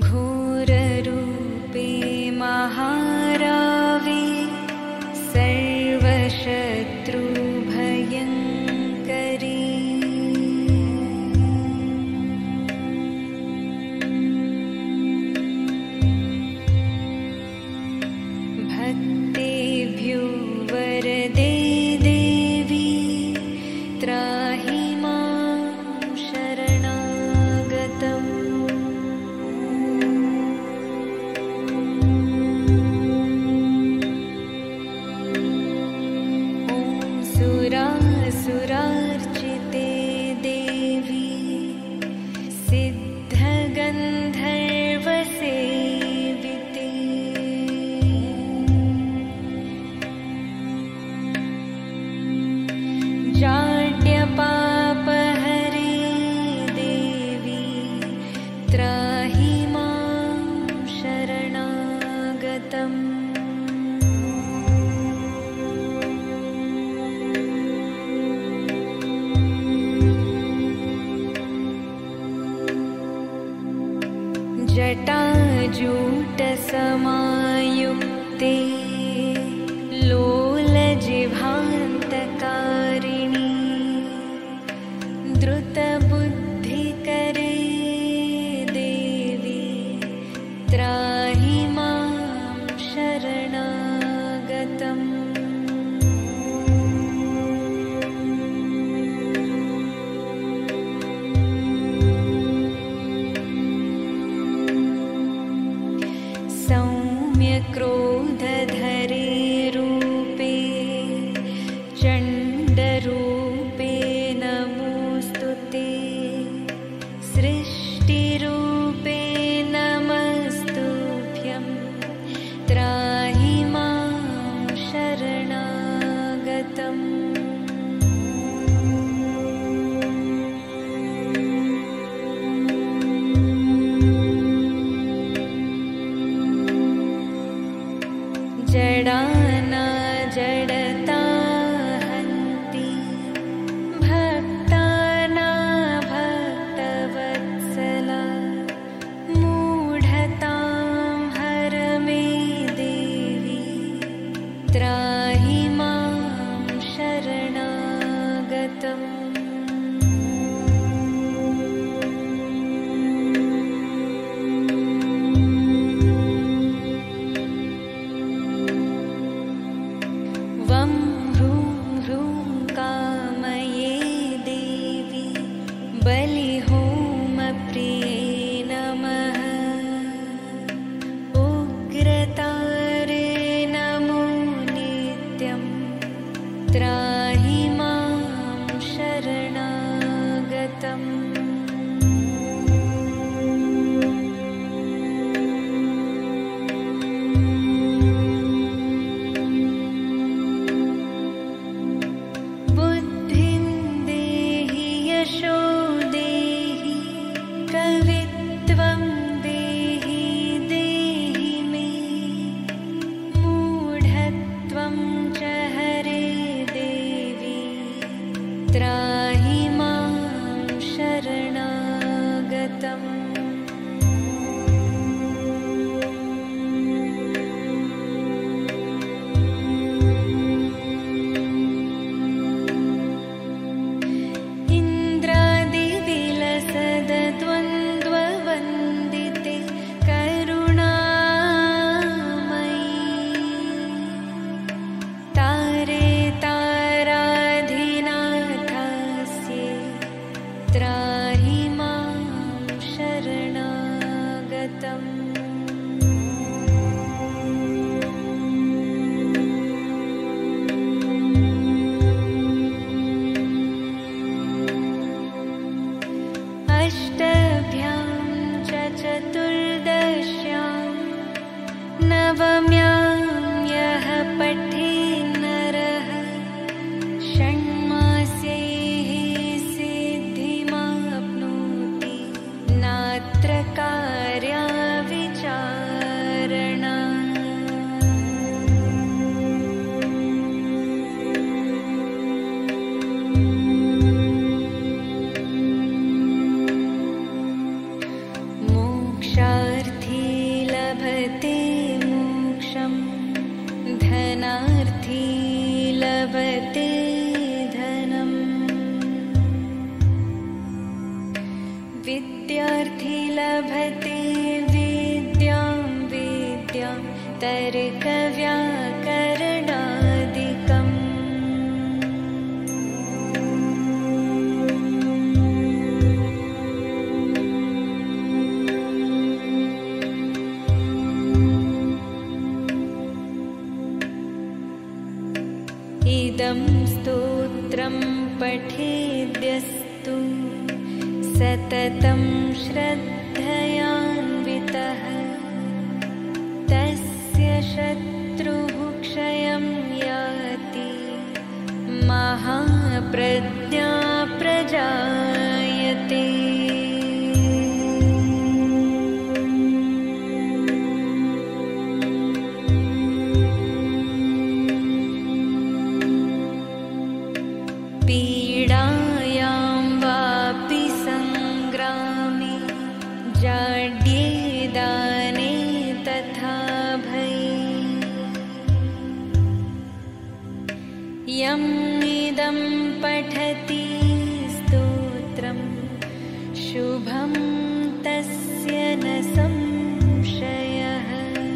घोररूपे महारावे सर्वशत्रुभयङ्करी भक्तेभ्यो वरदे देवी त्राहि मां शरणागतम् सुरार्चिते देवी सिद्धगन्धर्वसेविते जाड्यपापहरे देवी त्राहि मां शरणागतम् जटाजूटसमायुक्ते लोलजिह्वान्तकारिणी द्रुतबुद्धिकरे देवी त्राहि मां शरणागतम् सौम्यक्रोधधरे रूपे चण्डरूपे नमोऽस्तु ते सृष्टिरूपे नमस्तुभ्यं त्राहि मां शरणागतम् जडाना जडता हन्ति भक्ताना भक्तवत्सला मूढतां हर मे देवी त्राहि मां शरणागतम् वं ह्रूं ह्रूं कामये देवी बलिहोमप्रिये नमः उग्रतारे नमो नित्यं त्राहि मां शरणागतम् कवित्वं देहि देहि मे मूढत्वं च हरे देवी त्राहि मां शरणागतम् द्वन्द्ववन्दिते करुणामयी तारे ताराधिनाथस्य विद्यार्थी लभते विद्यां विद्यां तर्कव्याकरणादिकम्। इदं स्तोत्रं पठेद्यस्तु सततं श्रद्धयान्वितः तस्य शत्रुः क्षयं याति महाप्रज्ञा प्रजायते। पीडायां वापि संग्रामे जाड्ये दाने तथा भये यम् इदं पठति स्तोत्रं शुभं तस्य न संशयः।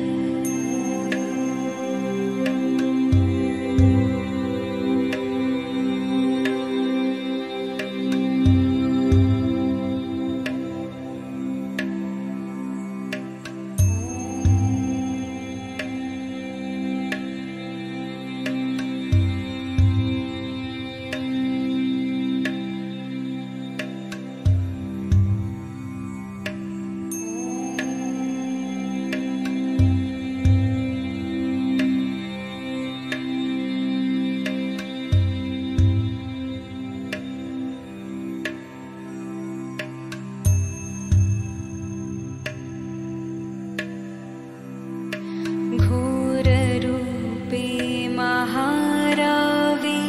घोररूपे महारावे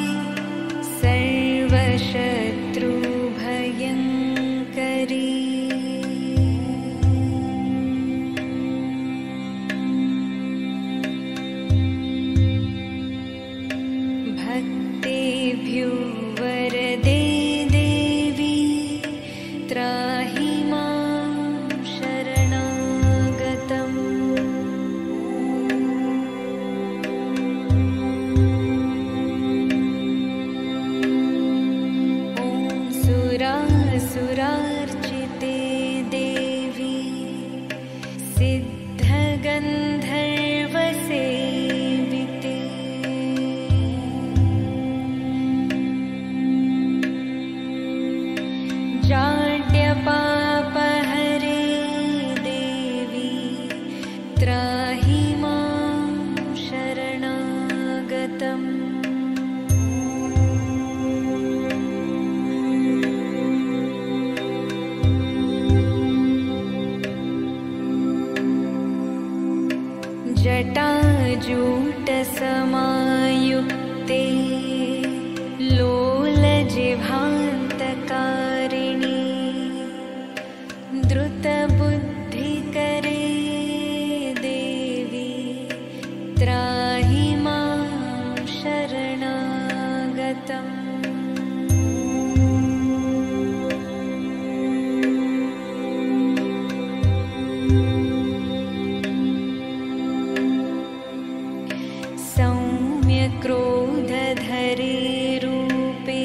सर्वशत्रुभयङ्करी भक्तेभ्यो वरदे देवी त्राहि मां शरणागतम्। सुरार्चिते देवी सिद्धगन्धर्वसेविते जाड्यपापहरे देवी त्राहि मां शरणागतम्। जटाजूटसमायुक्ते लोलजिह्वान्तकारिणी द्रुतबुद्धिकरे देवी त्राहि मां शरणागतम्। क्रोधधरे रूपे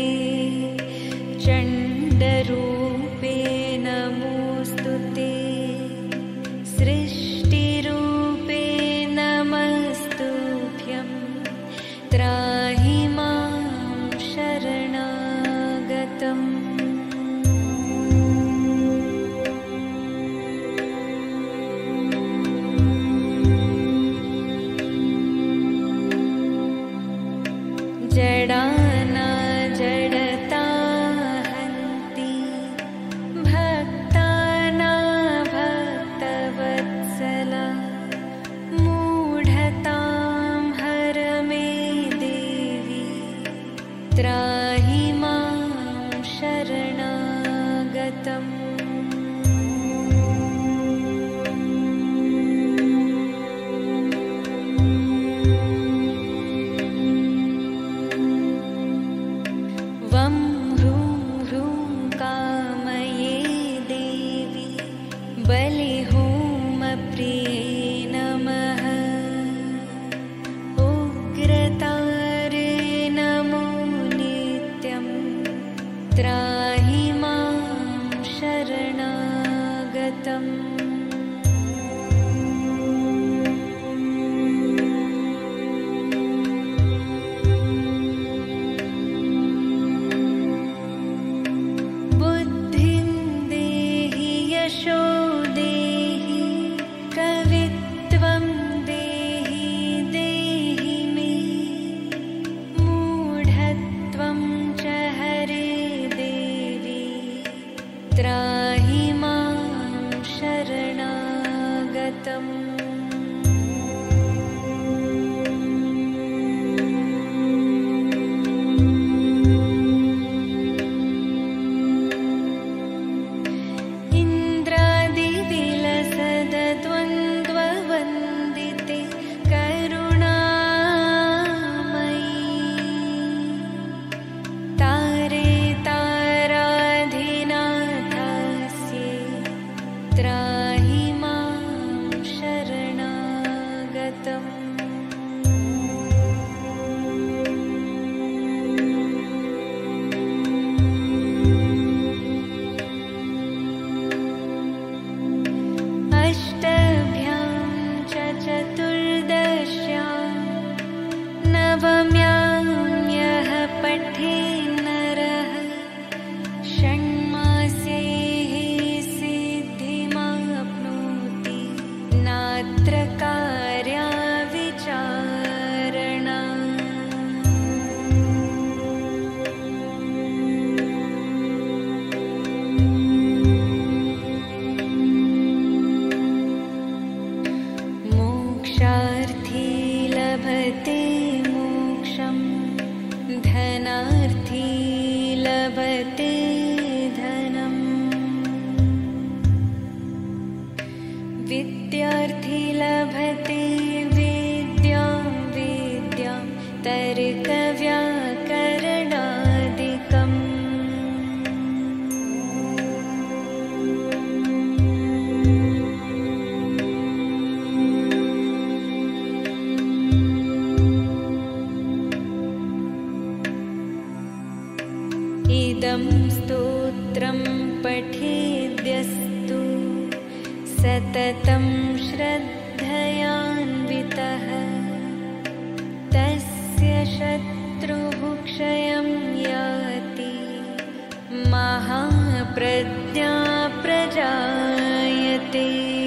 चण्डरूपे नमोऽस्तु ते सृष्टिरूपे नमस्तुभ्यं त्राहि मां शरणागतम्। जडाना जडता हन्ति भक्ताना भक्तवत्सला मूढतां हर मे देवी त्राहि मां शरणागतम्। त्राहि मां शरणागतम्। बुद्धिं देहि यशो देहि कवित्वं देहि देहि मे मूढत्वं च हरे देवी त्राहि मां शरणागतम्। इन्द्रादिविलसद्वन्द्ववन्दिते करुणामयी तारे ताराधिनाथास्ये त्राहि मां शरणागतम्। अष्टभ्यां च चतुर्दश्यां नवम्यां यः पठे नरः षण्मास्यैः सिद्धिमाप्नोति नात्र कार्या विचारणा। मोक्षार्थी लभते मोक्षं धनार्थी लभते धनम् विद्यार्थी लभते विद्यां विद्यां तर्कव्याकरणादिकम्। इदं स्तोत्रं पठेद्यस्तु सततं श्रद्धयान्वितः तस्य शत्रुः क्षयं याति महाप्रज्ञा प्रजायते।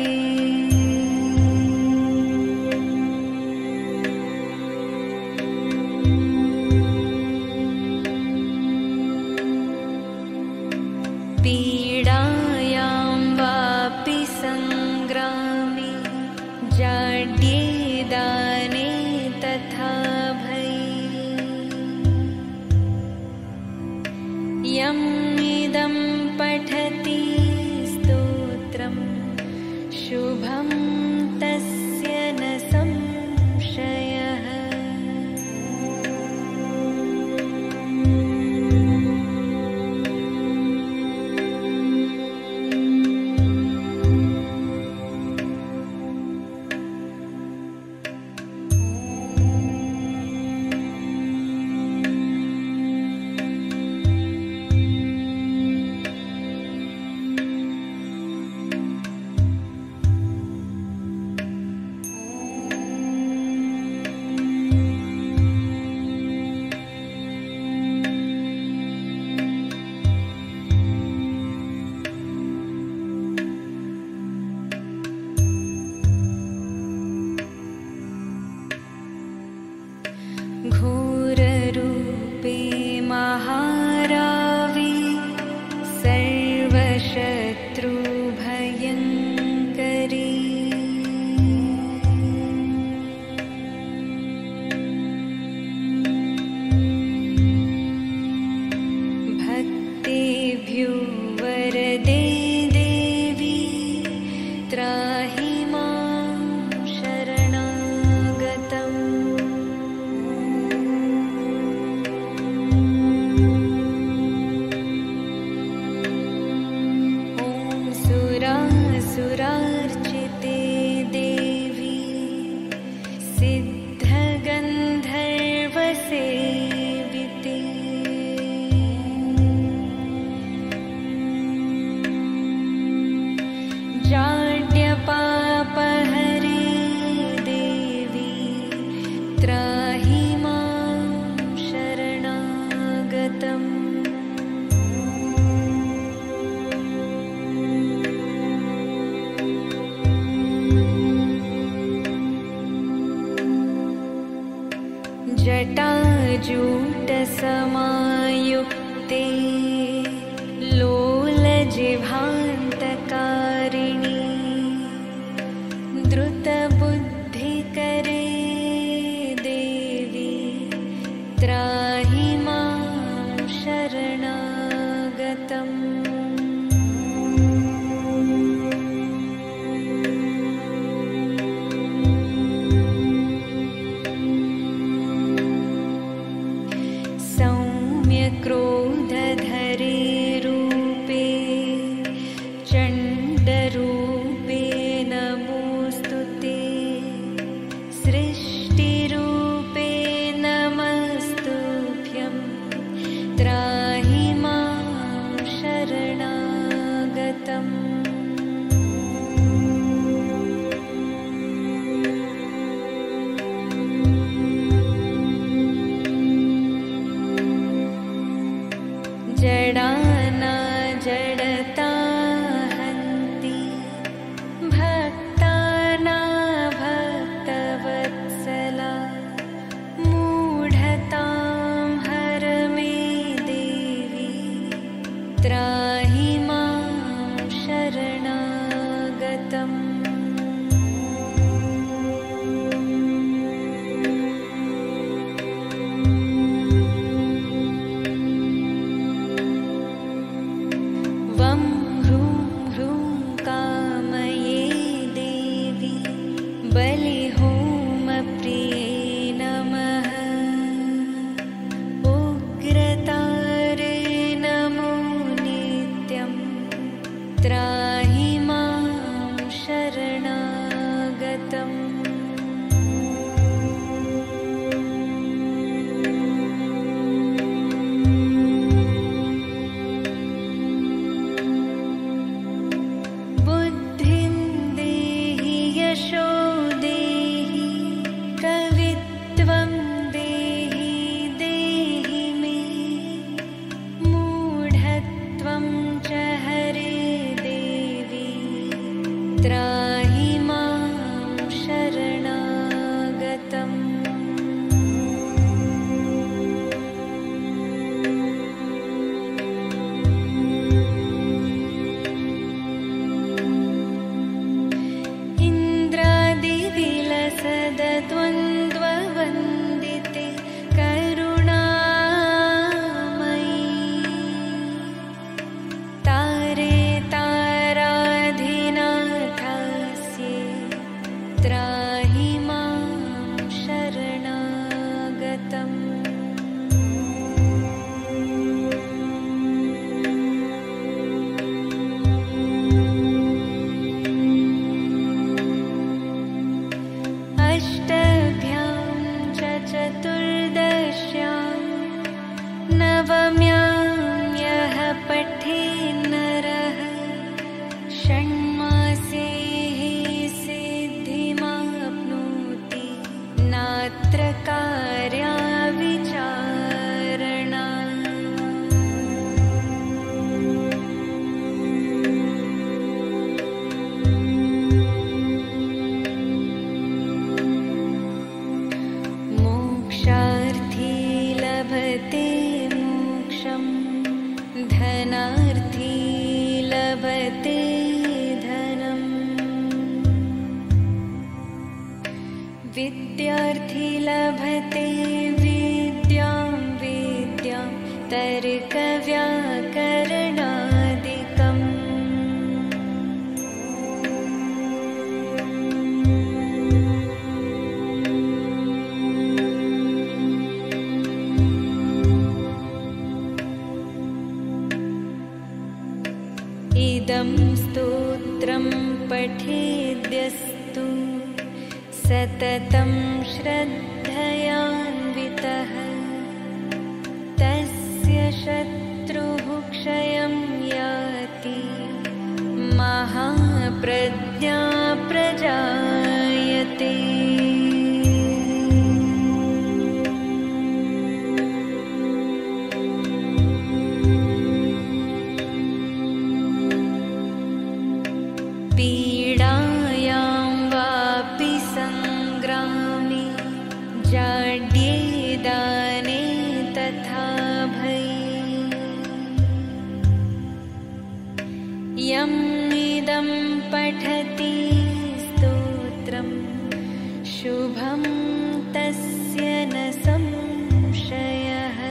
पीडायां वापि सङ्ग्रामे जाड्ये दाने तथा भये यम् इदं पठति स्तोत्रं शुभं तस्य न संशयः। जडाना जडता हन्ति भक्ताना भक्तवत्सला मूढतां हर मे देवी त्राहि मां शरणागतम् वं ह्रूं ह्रूं कामये देवी बलिहोमप्रिये नमः उग्रतारे नमो नित्यं त्राहि मां शरणागतम् बुद्धिं देहि यशो देहि कवित्वं देहि देहि मे मूढत्वं च हरे देवी त्राहि मां शरणागतम् इन्द्रादिविलसद्वन्द्ववन्दिते करुणामयी तारे ताराधिनाथास्ये त्राहि मां शरणागतम् अष्टभ्यां च चतुर्दश्यां नवम्यां यः पठे नरः षण्मासेः सिद्धिमाप्नोति नात्र कार्या विचारणा मोक्षार्थी लभते मोक्षं धनार्थी लभते धनम् विद्यार्थी लभते विद्यां विद्यां तर्कव्याकरणादिकम् इदं स्तोत्रं पठेद्यस्तु सततं श्रद्धयान्वितः तस्य शत्रुः क्षयं याति महाप्रज्ञा प्रजायते। पीडायां वापि सङ्ग्रामे जाड्ये दाने तथा भये यम् इदं पठति स्तोत्रं शुभं तस्य न संशयः।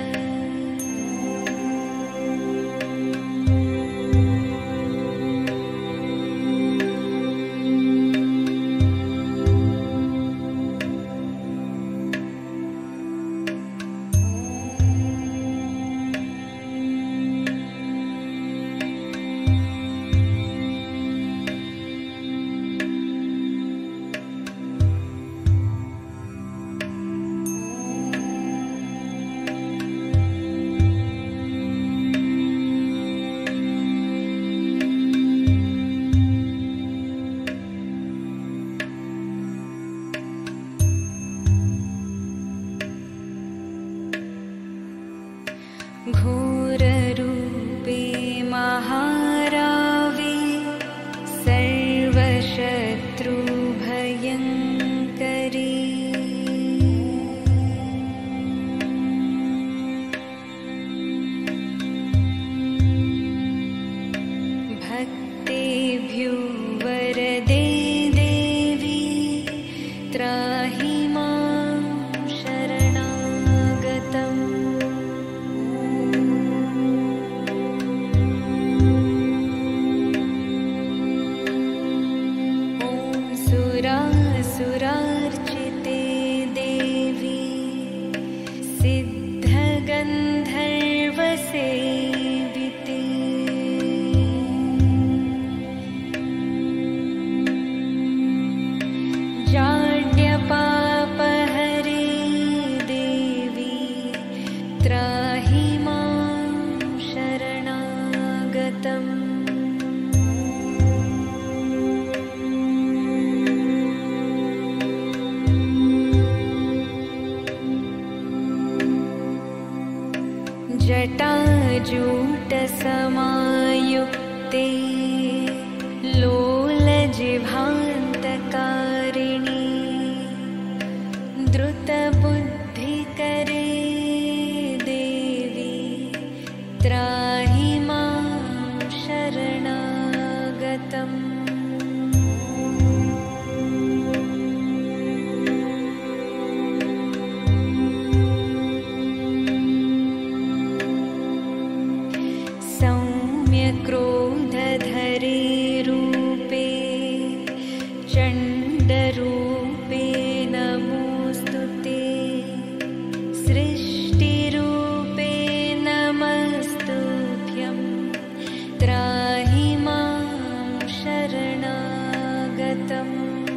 जटाजूटसमायुक्ते लोलजिह्वान्तकारिणी द्रुतबुद्धिकरे देवी त्राहि मां शरणागतम्। क्रोधधरे रूपे चण्डरूपे नमोऽस्तु ते। सृष्टिरूपे नमस्तुभ्यं त्राहि मां शरणागतम्।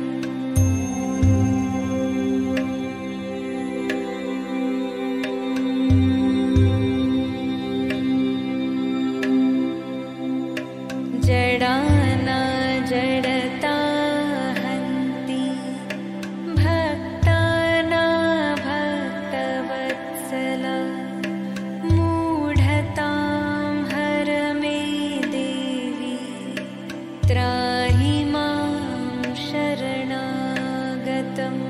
जडाना जडता हन्ति भक्ताना भक्तवत्सला। मूढतां हर मे देवी त्राहि मां शरणागतम्।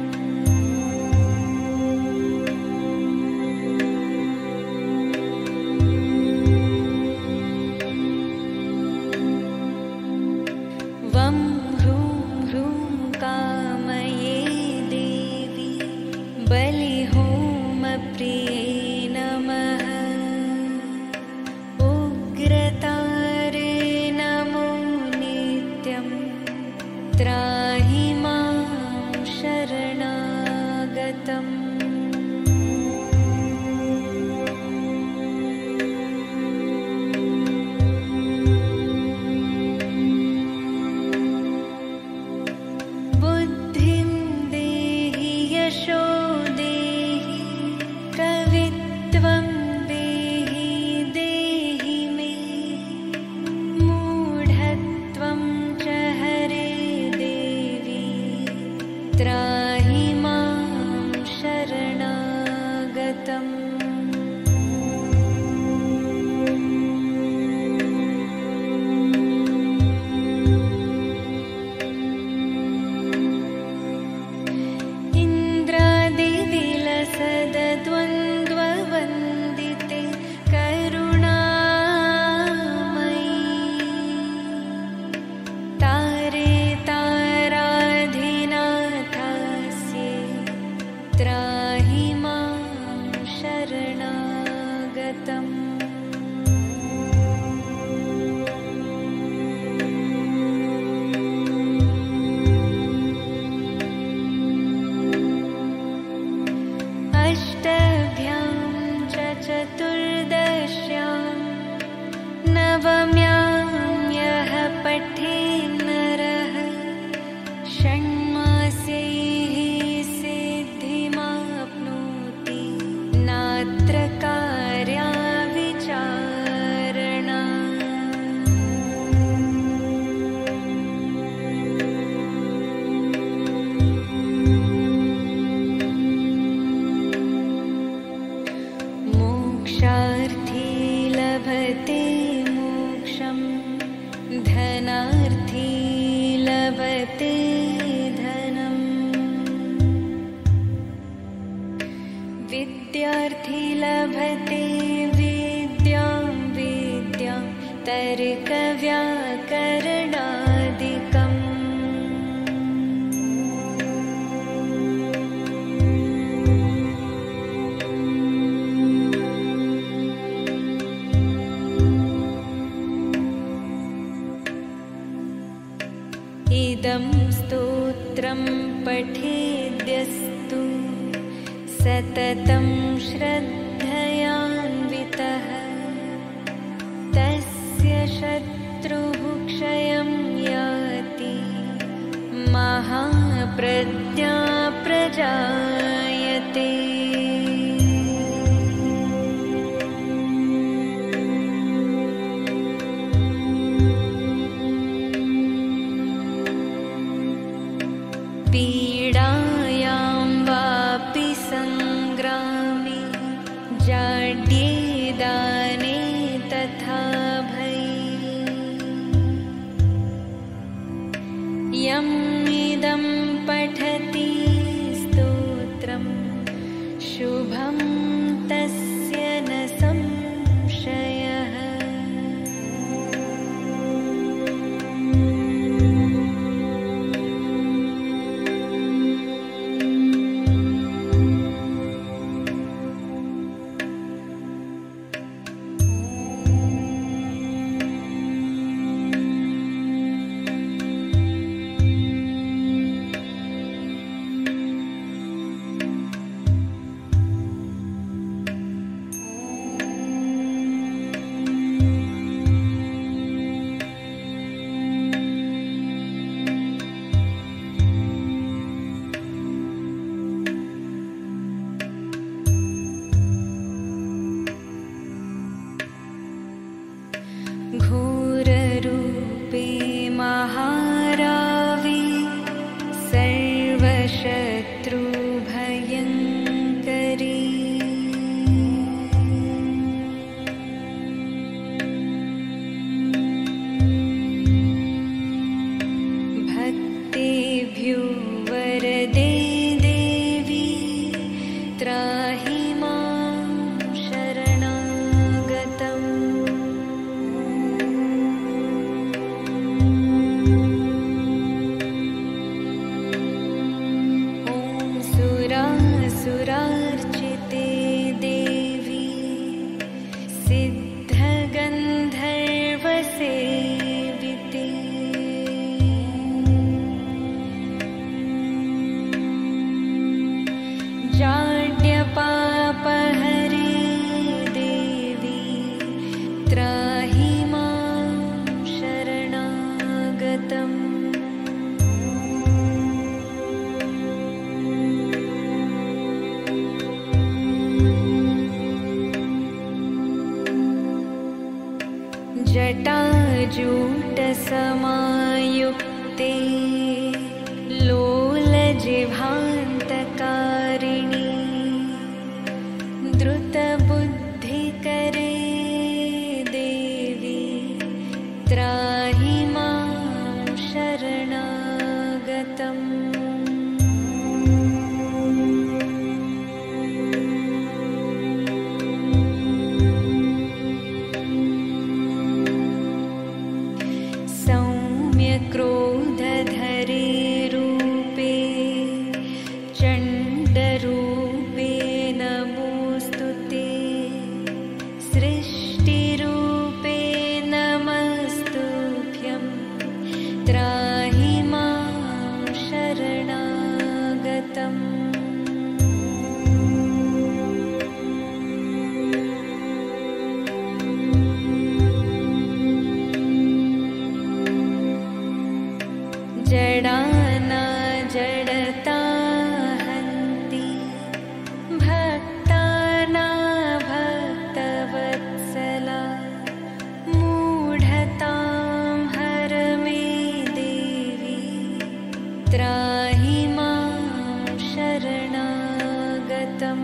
वं ह्रूं ह्रूं कामये देवी बलिहोमप्रिये नमः। उग्रतारे नमो नित्यं त्राहि मां शरणागतम्। बुद्धिं देहि यशो देहि कवित्वं देहि देहि मे। मूढत्वं च हरे देवी त्राहि मां शरणागतम्। द्वन्द्ववन्दिते करुणामयी तारे ताराधिनाथास्ये त्राहि मां शरणागतम्। अष्टभ्यां च चतुर्दश्यां नवम्यां यः पठेन्नरः षण्मास्यैः सिद्धिमाप्नोति नात्र कार्या विचारणा। मोक्षार्थी लभते मोक्षं धनार्थी लभते धनम्। विद्यार्थी लभते विद्यां विद्यां तर्कव्याकरणादिकम्। इदं स्तोत्रं पठेद्यस्तु सततं श्रद्धयान्वितः तस्य शत्रुः क्षयं याति महाप्रज्ञा प्रजायते। घोररूपे महारावे सर्वशत्रुभयङ्करी भक्तेभ्यो वरदे देवी त्राहि मां शरणागतम्। ॐ सुरासुरार्चिते देवी सिद्धगन्धर्वसेविते जाड्यपापहरे देवी त्राहि मां शरणागतम्। जटाजूटसमायुक्ते लोलजिह्वान्तकारिणी द्रुतबुद्धिकरे देवी त्राहि मां शरणागतम्। सौम्यक्रोधधरे रूपे चण्डरूपे नमोऽस्तु ते सृष्टिरूपे नमस्तुभ्यं त्राहि मां शरणागतम्। जडाना जडता हन्ति भक्ताना भक्तवत्सला मूढतां हर मे देवी त्राहि मां शरणागतम्।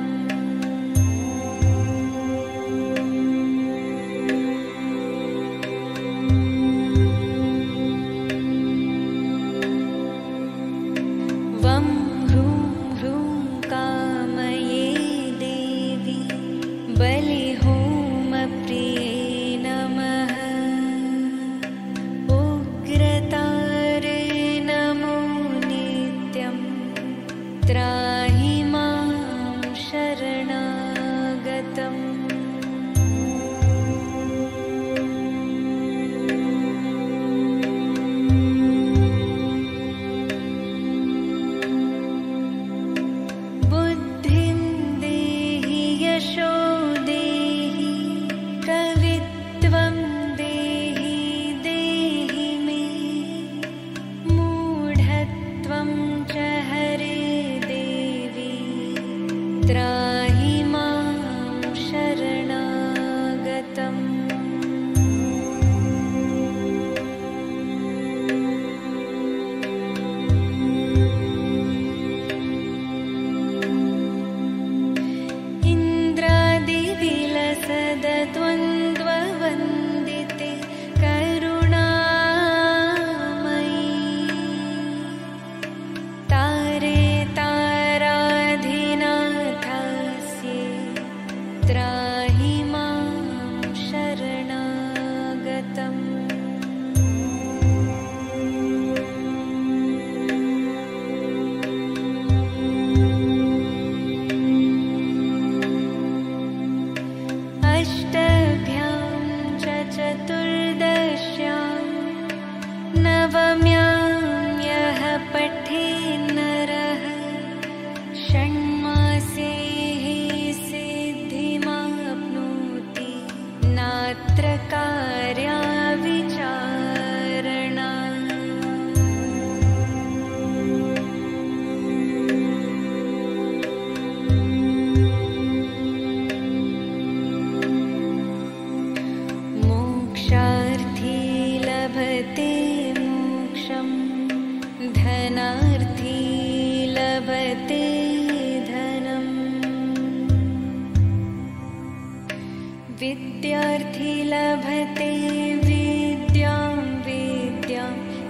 लभते विद्यां विद्यां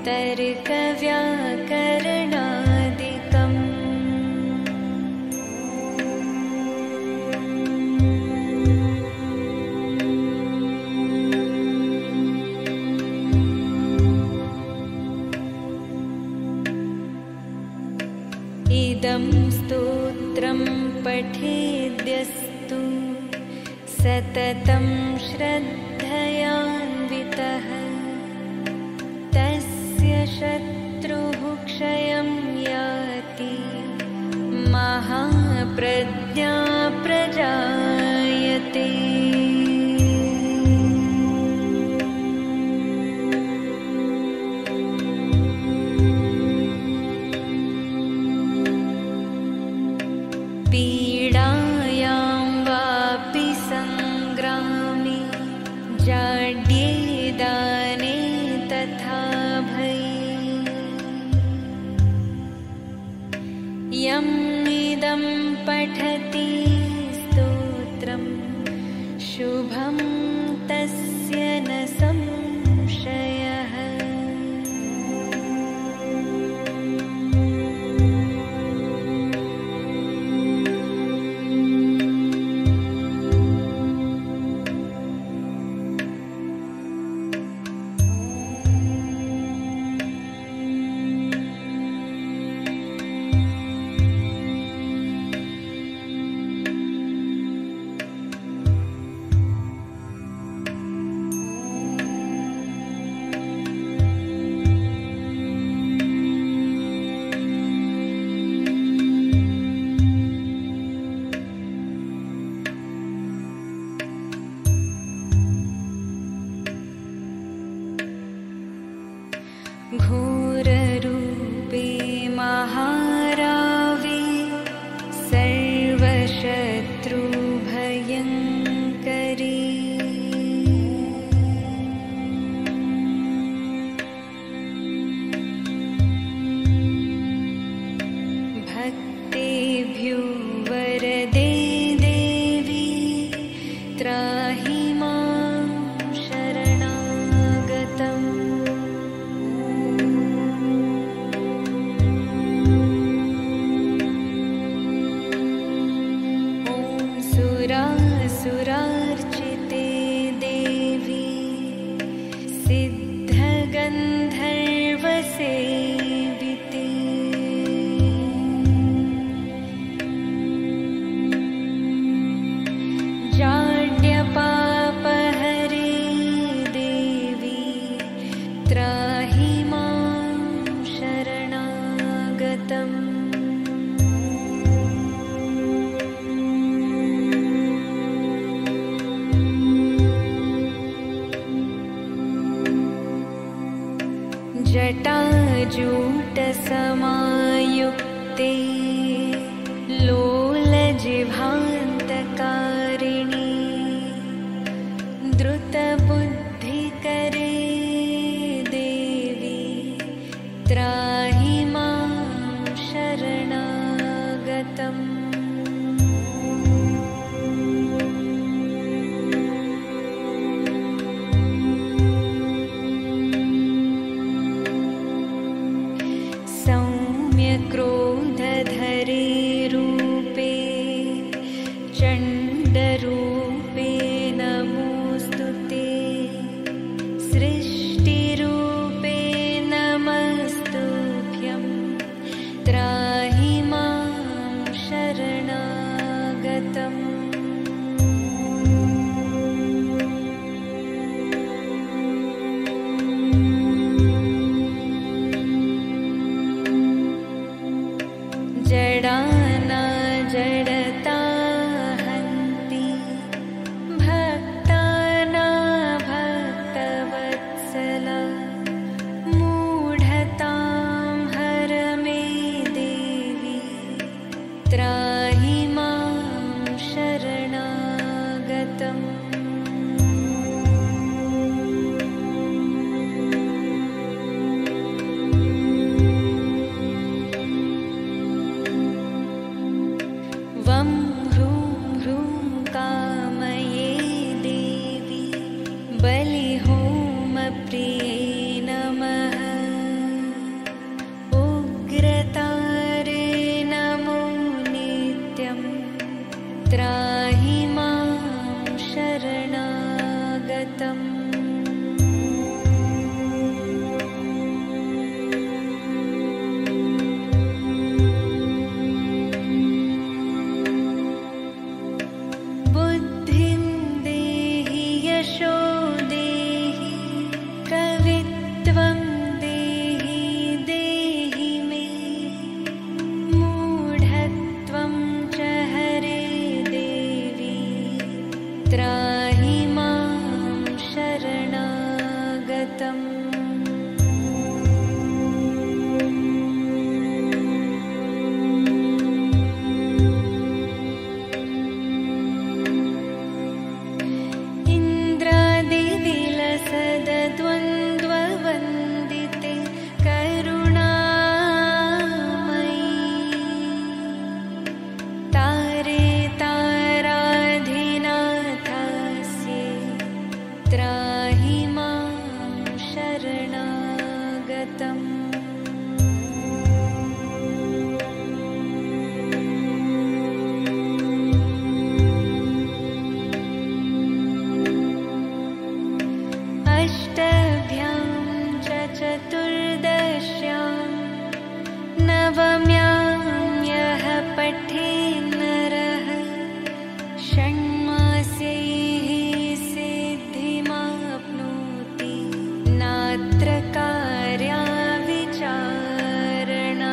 तर्कव्याकरणादिकम्। इदं स्तोत्रं पठेद्यस्तु सततं श्रद्धयान्वितः तस्य शत्रुः क्षयं याति महाप्रज्ञा प्रजायते। पीडायां वापि संग्रामे जाड्ये दाने तथा भये यम् इदं पठति स्तोत्रं शुभं तस्य न संशयः। घोररूपे महारावे सर्वशत्रुभयङ्करी भक्तेभ्यो वरदे देवी त्राहि मां शरणागतम्। सुरार्चिते देवी सिद्धगन्धर्वसेविते जाड्यपापहरे देवी त्राहि मां शरणागतम्। जटाजूटसमायुक्ते लोलजिह्वान्तकारिणी द्रुतबुद्धिकरे देवी त्राहि मां शरणागतम्। सौम्यक्रोधधरे रूपे अष्टभ्यां च चतुर्दश्यां नवम्यां यः पठेन्नरः षण्मास्यैः सिद्धिमाप्नोति नात्र कार्या विचारणा।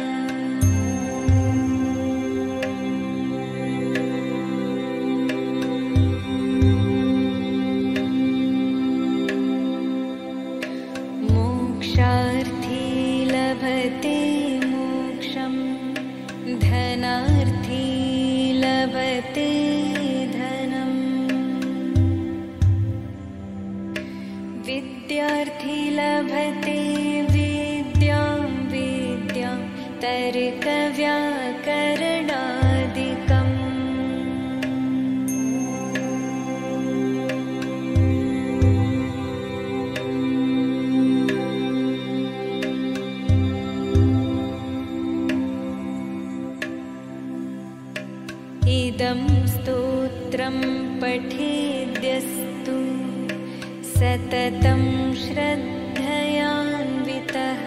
मोक्षार्थी लभते मोक्षं धनार्थी लभते धनम् विद्यार्थी लभते विद्यां विद्यां तर्कव्याकरणादिकम्। इदं स्तोत्रं पठेद्यस्तु सततं श्रद्धयान्वितः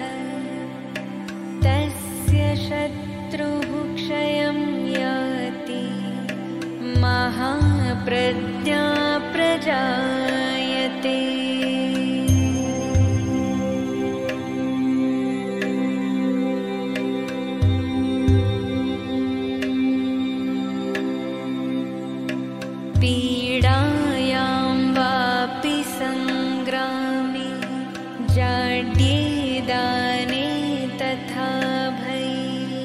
तस्य शत्रुः क्षयं याति महाप्रज्ञा प्रजायते। पीडायां वापि संग्रामे जाड्ये दाने तथा भये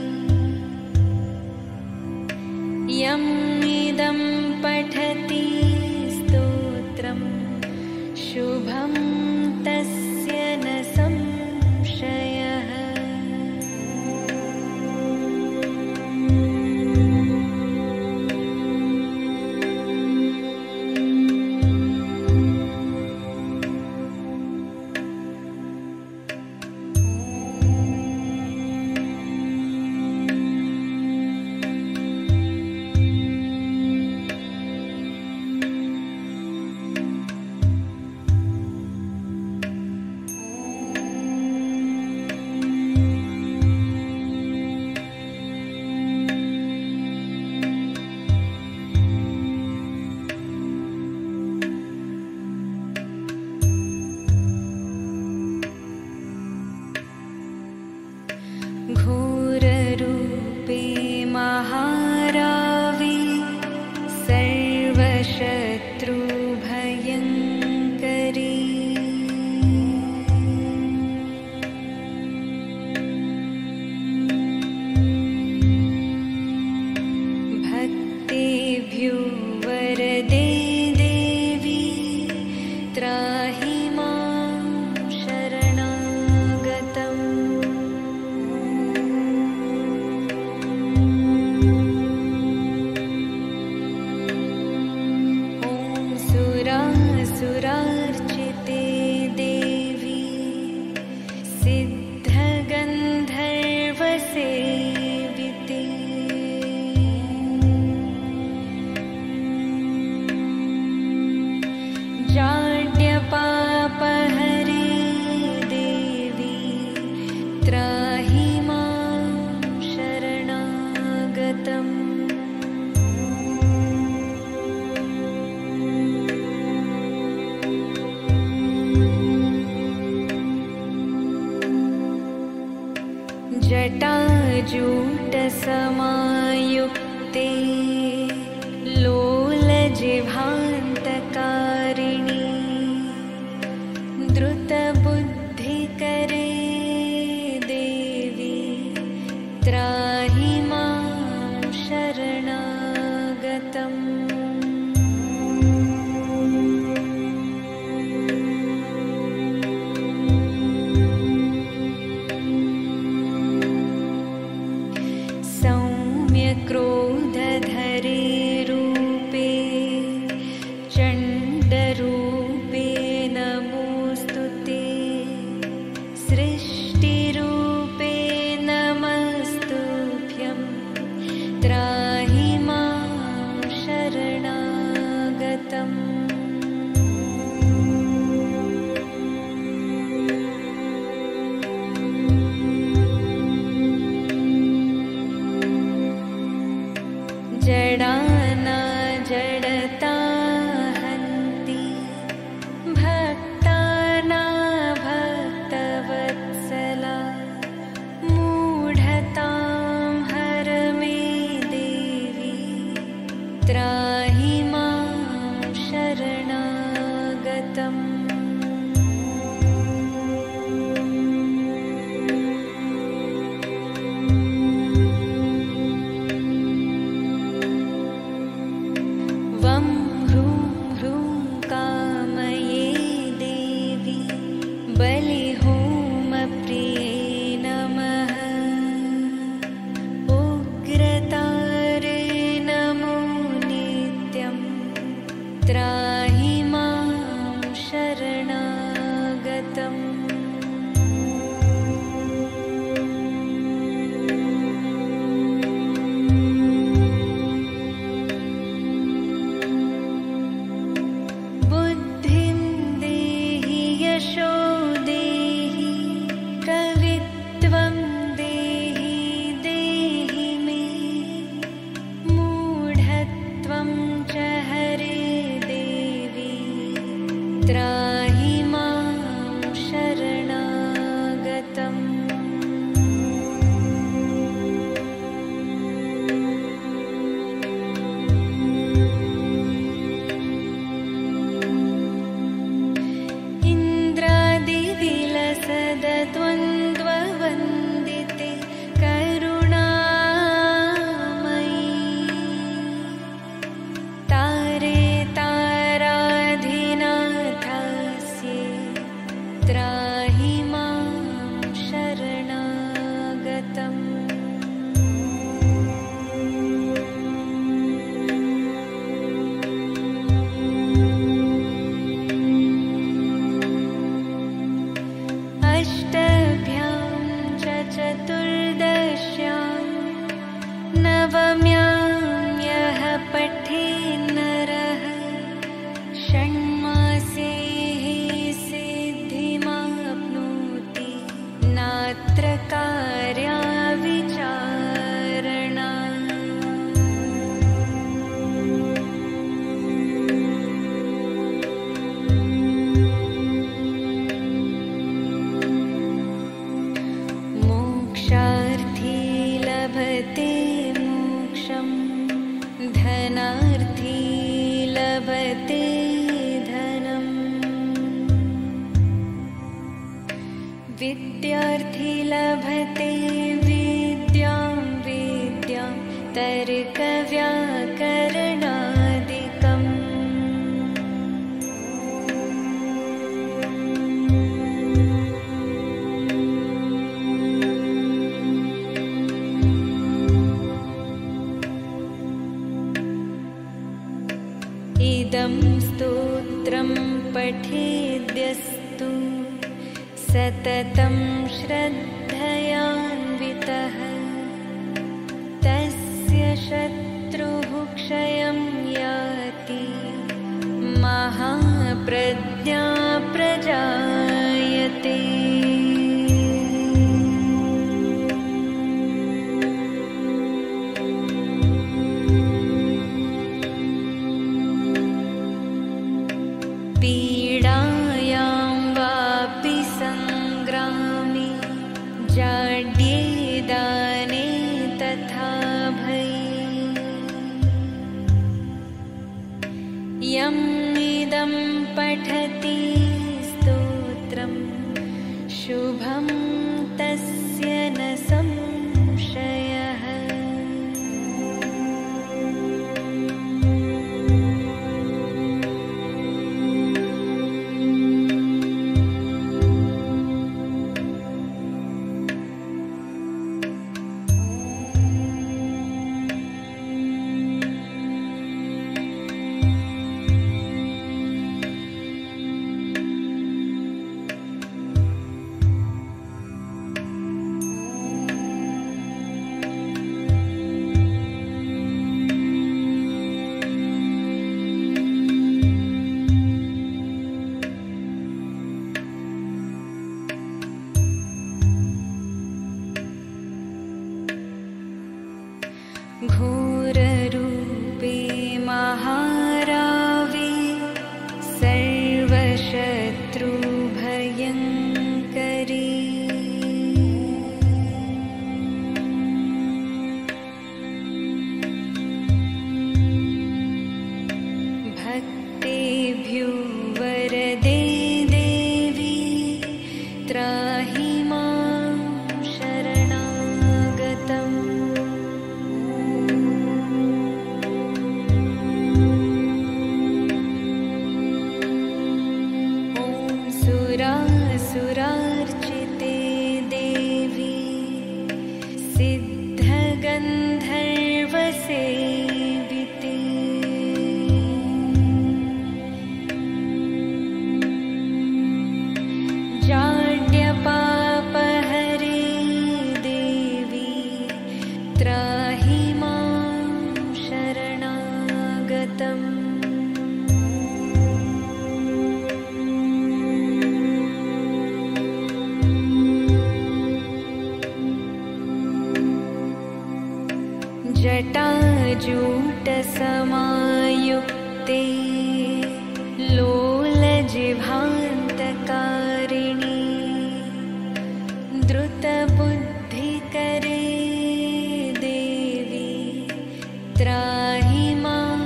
यम् इदं पठति स्तोत्रं शुभं तस्य न संशयः। घोररूपे महारावे सर्वशत्रुभयङ्करी भक्तेभ्यो वरदे देवी त्राहि मां शरणागतम्। सुरार्चिते देवी सिद्धगन्धर्वसेविते जाड्यपापहरे देवी त्राहि मां शरणागतम्। जटाजूटसमायुक्ते लोलजिह्वान्तकारिणी द्रुतबुद्धिकरे देवी त्राहि मां शरणागतम्। क्रोधधरे रूपे चण्डरूपे नमोऽस्तु ते यशो देहि कवित्वं देहि देहि मे मूढत्वं च हरे देवी त्राहि मां शरणागतम्। द्वन्द्ववन्दिते करुणामयी तारे ताराधिनाथास्ये त्राहि मां शरणागतम्। अष्टभ्यां च चतुर्दश्यां नवम्यां यः पठेन्नरः षण्मासेः सिद्धिमाप्नोति नात्र कार्या विचारणा। मोक्षार्थी लभते मोक्षं धनार्थी लभते धनम् विद्यार्थी लभते विद्यां विद्यां तर्कव्याकरणादिकम्। इदं स्तोत्रं पठेद्यस्तु सततं श्रद्धयान्वितः तस्य शत्रुः क्षयं याति महाप्रज्ञा प्रजायते। पीडायां वापि सङ्ग्रामे जाड्ये दाने तथा भये यम् इदं पठति स्तोत्रं जूटसमायुक्ते लोलजिह्वान्तकारिणी द्रुतबुद्धिकरे देवी त्राहि मां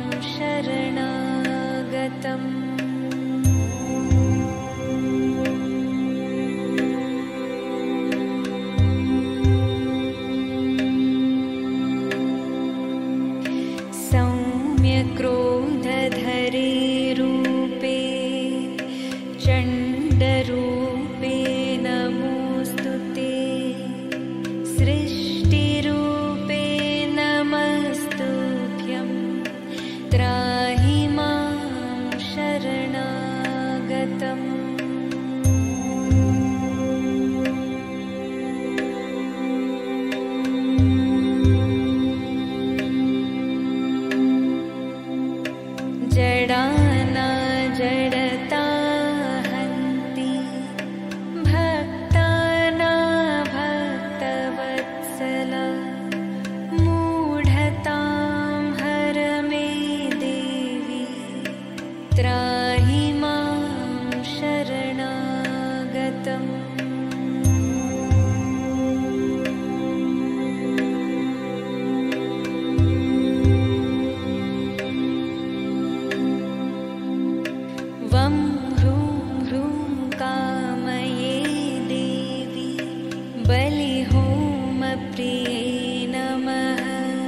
शरणागतम्। क्रोधधरे रूपे चण्डरूपे नमोऽस्तु ते। सृष्टिरूपे नमस्तुभ्यं त्राहि मां शरणागतम्। जडाना जडता हन्ति भक्ताना भक्तवत्सला मूढतां हर मे देवी त्राहि मां शरणागतम्। वं ह्रूं ह्रूं कामये देवी बलिहोमप्रिये नमः।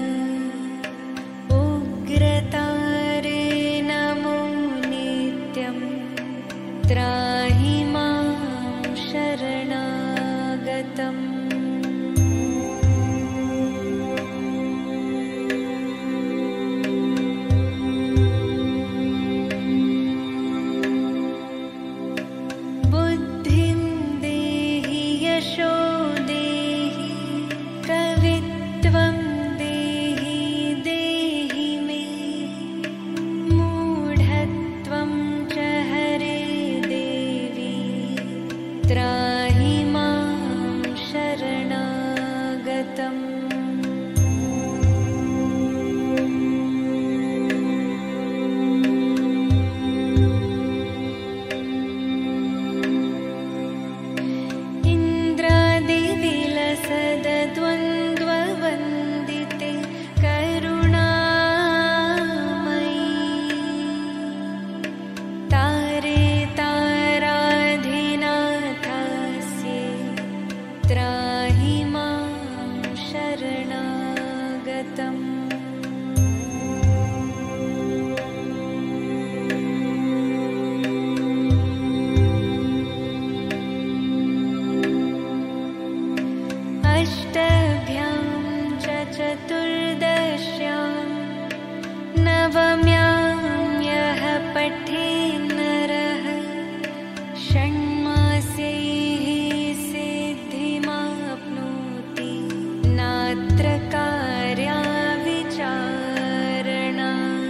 उग्रतारे नमो नित्यं त्राहि मां शरणागतम्। बुद्धिं देहि यशो देहि कवित्वं देहि देहि मे। मूढत्वं च हरे देवी त्राहि मां शरणागतम्। द्वन्द्ववन्दिते करुणामयी तारे ताराधिनाथास्ये त्राहि मां शरणागतम्। अष्टभ्यां च चतुर्दश्यां नवम्यां यः पठेन्नरः षण्मास्यैः सिद्धिमाप्नोति नात्र कार्या विचारणा।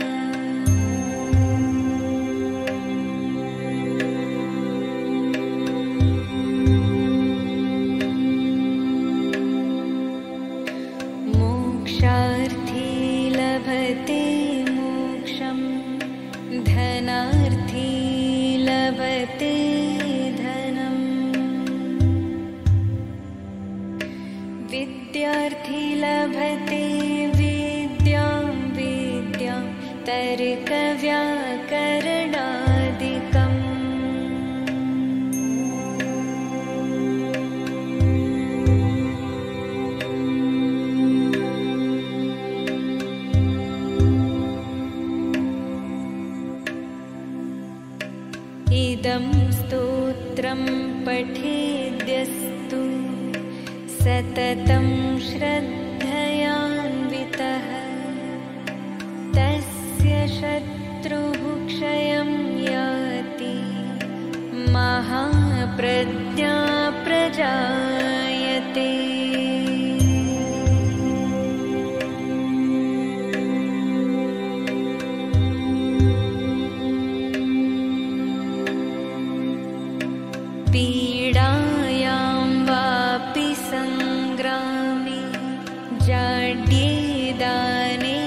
मोक्षार्थी लभते मोक्षं धनार्थी लभते धनम्। विद्यार्थी लभते विद्यां विद्यां तर्कव्याकरणादिकम्। इदं स्तोत्रं पठेद्यस्तु सततं श्रद्धयान्वितः तस्य शत्रुः क्षयं याति महाप्रज्ञा प्रजायते। पीडायां वापि संग्रामे जाड्ये दाने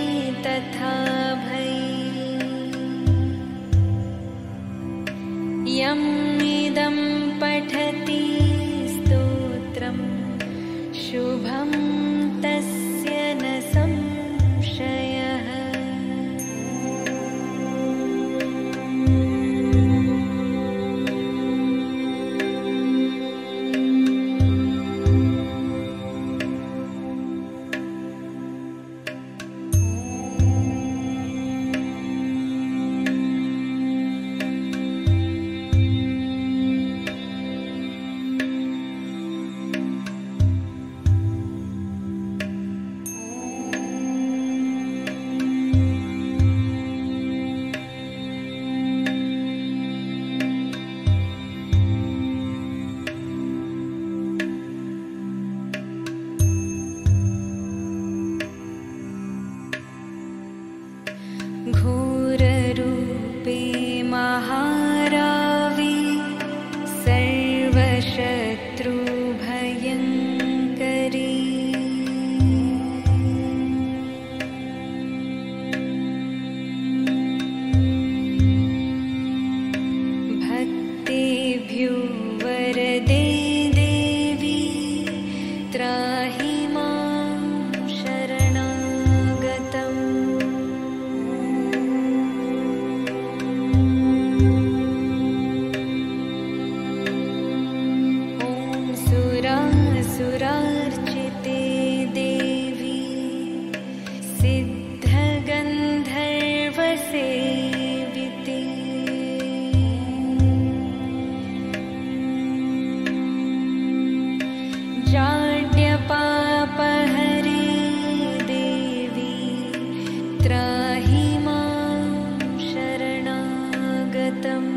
सर्वशत्रुभयङ्करी भक्तेभ्यो वरदे देवी त्राहि मां शरणागतम् सुरार्चिते देवी सिद्धगन्धर्वसेविते जाड्यपापहरे देवी त्राहि मां शरणागतम्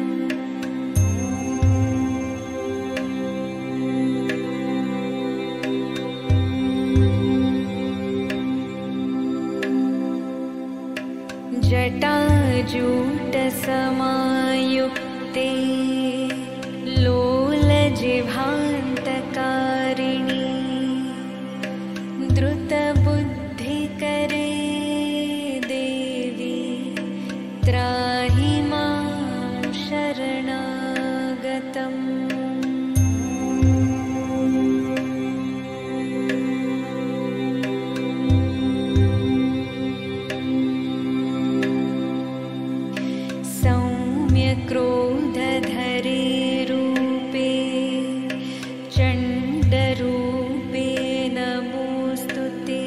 जटाजूटसमायुक्ते लोलजिह्वान्तकारिणी द्रुतबुद्धिकरे देवी त्राहि मां शरणागतम् क्रोधधरे रूपे चण्डरूपे नमोऽस्तु ते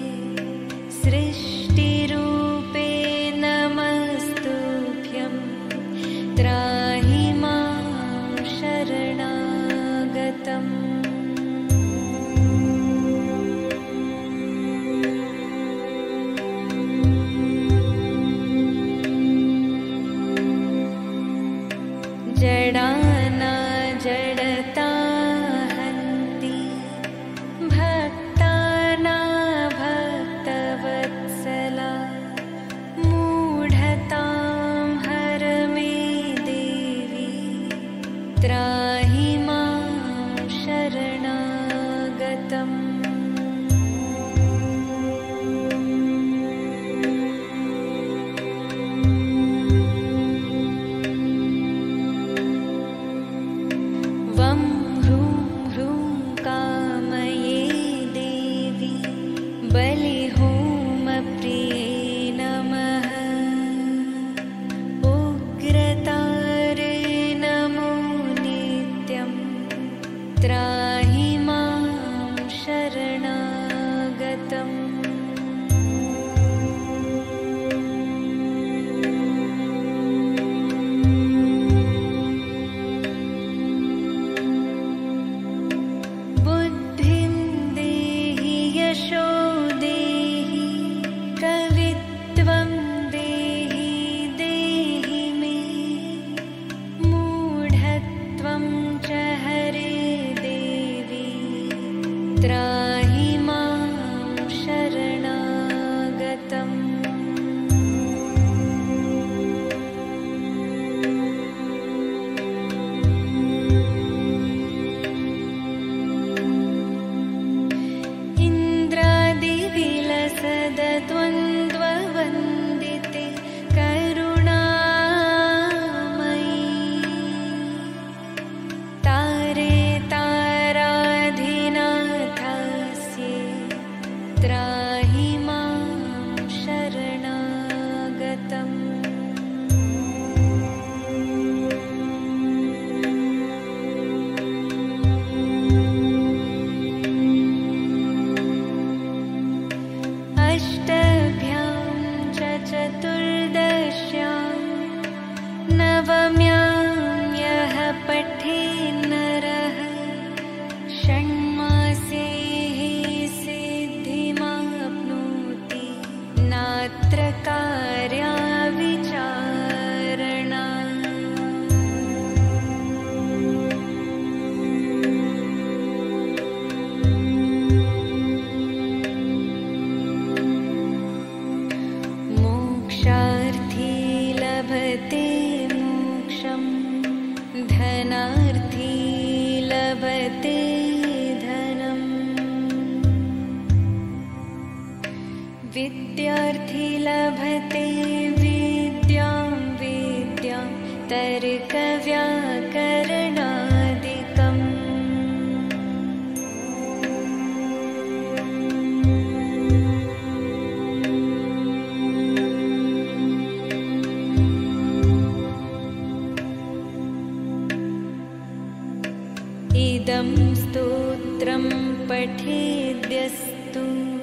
सृष्टिरूपे नमस्तुभ्यं त्राहि मां शरणागतम् जडाना जडता हन्ति भक्ताना भक्तवत्सला मूढतां हर मे देवी त्राहि मां शरणागतम् वं ह्रूं ह्रूं कामये देवी बलिहोमप्रिये नमः उग्रतारे नमो नित्यं त्राहि मां शरणागतम् यशो देहि कवित्वं देहि देहि मे मूढत्वं च हरे देवी त्राहि मां शरणागतम् विलसद्वन्द्ववन्दिते करुणामयी तारे ताराधिनाथ विद्यार्थी लभते विद्यां विद्यां तर्कव्याकरणादिकम् इदं स्तोत्रं पठेद्यस्तु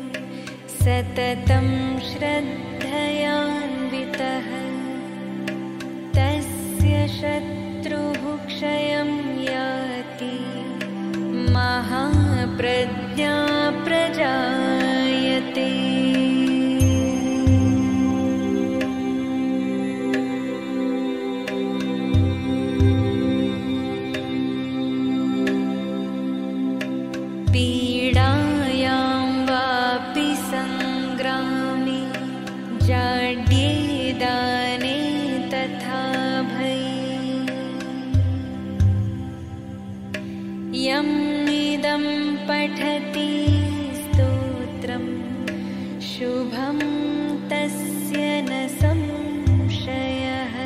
सततं श्रद्धयान्वितः तस्य शत्रुः क्षयं याति महाप्रज्ञा प्रजायते। पीडायां वापि संग्रामे जाड्ये दाने तथा भये यम् इदं पठति स्तोत्रं शुभं तस्य न संशयः।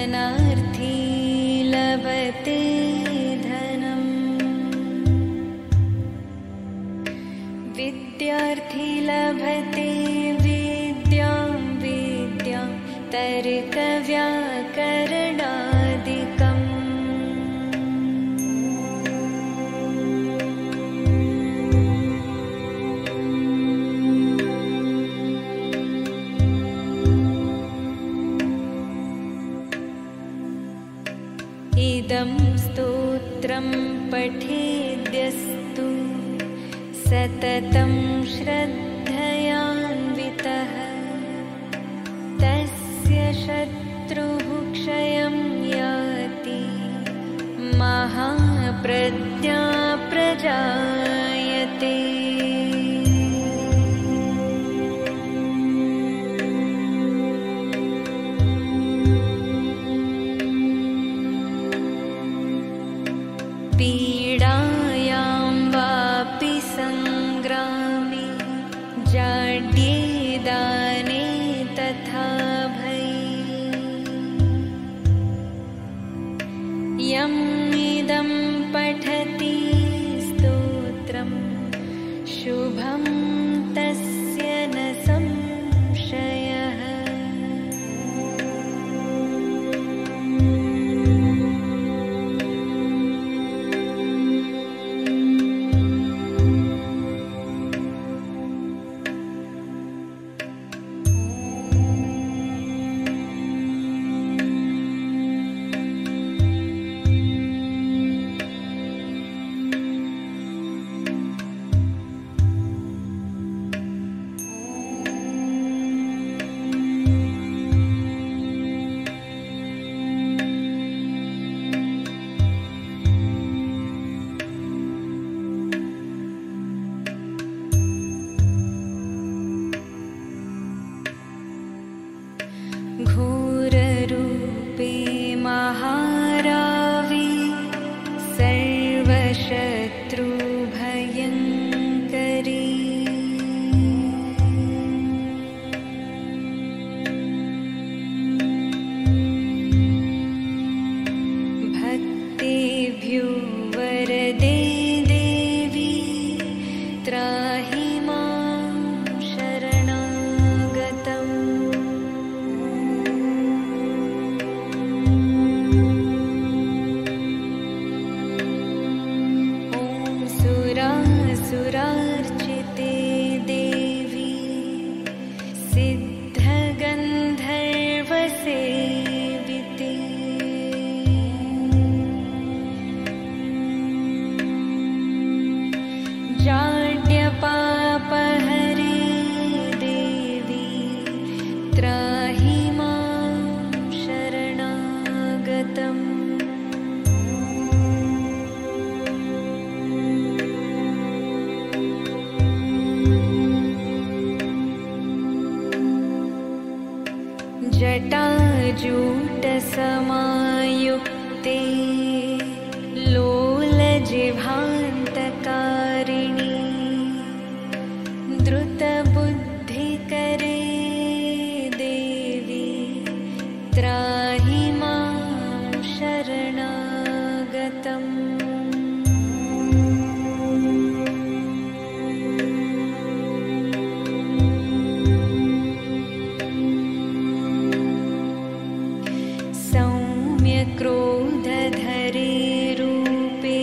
धनार्थी लभते धनम् विद्यार्थी लभते विद्यां विद्यां तर्कव्याकरणादिकम् इदं स्तोत्रं पठेद्यस्तु सततं श्रद्धयान्वितः तस्य शत्रुः क्षयं याति महाप्रज्ञा प्रजायते। पीडायां वापि संग्रामे जाड्ये दाने तथा भये यम् इदं पठति स्तोत्रं शुभं तस्य न संशयः। घोररूपे महारावे सर्वशत्रुभयङ्करी भक्तेभ्यो वरदे देवी त्राहि मां शरणागतम्। सुरार्चिते देवी सिद्धगन्धर्वसेविते जाड्यपापहरे देवी त्राहि मां शरणागतम्। जटाजूटसमायुक्ते लोलजिह्वान्तकारिणी द्रुतबुद्धिकरे देवी त्राहि मां शरणागतम्। क्रोधधरे रूपे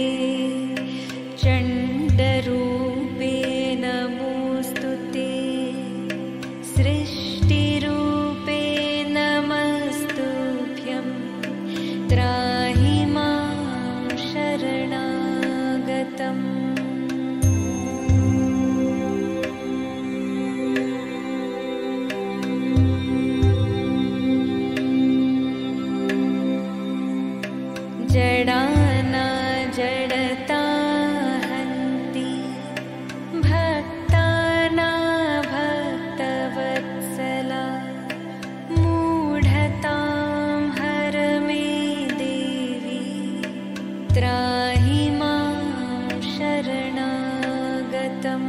चण्डरूपे नमोऽस्तु ते सृष्टिरूपे नमस्तुभ्यं त्राहि मां शरणागतम्। जडाना जडता हन्ति भक्ताना भक्तवत्सला मूढतां हर मे देवी त्राहि मां शरणागतम्।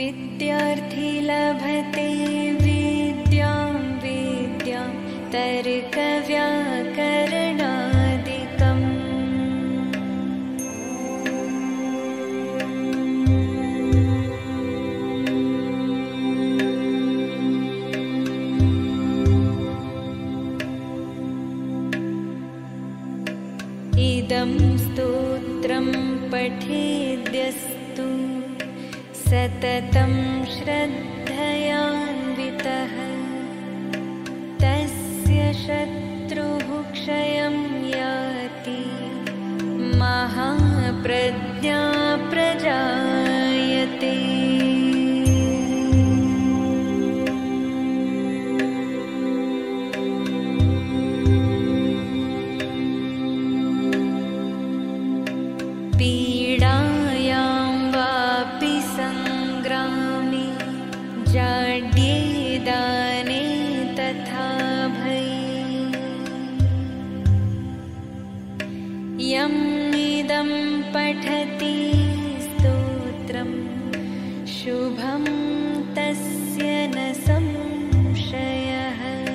विद्यार्थी लभते विद्यां विद्यां तर्कव्याकरणादिकम्। इदं स्तोत्रं पठेद्यस्तु सततं श्रद्धयान्वितः तस्य शत्रुः क्षयं याति महाप्रज्ञा प्रजायते। पीडायां वापि संग्रामे जाड्ये दाने तथा भये यम् इदं पठति स्तोत्रं शुभं तस्य न संशयः।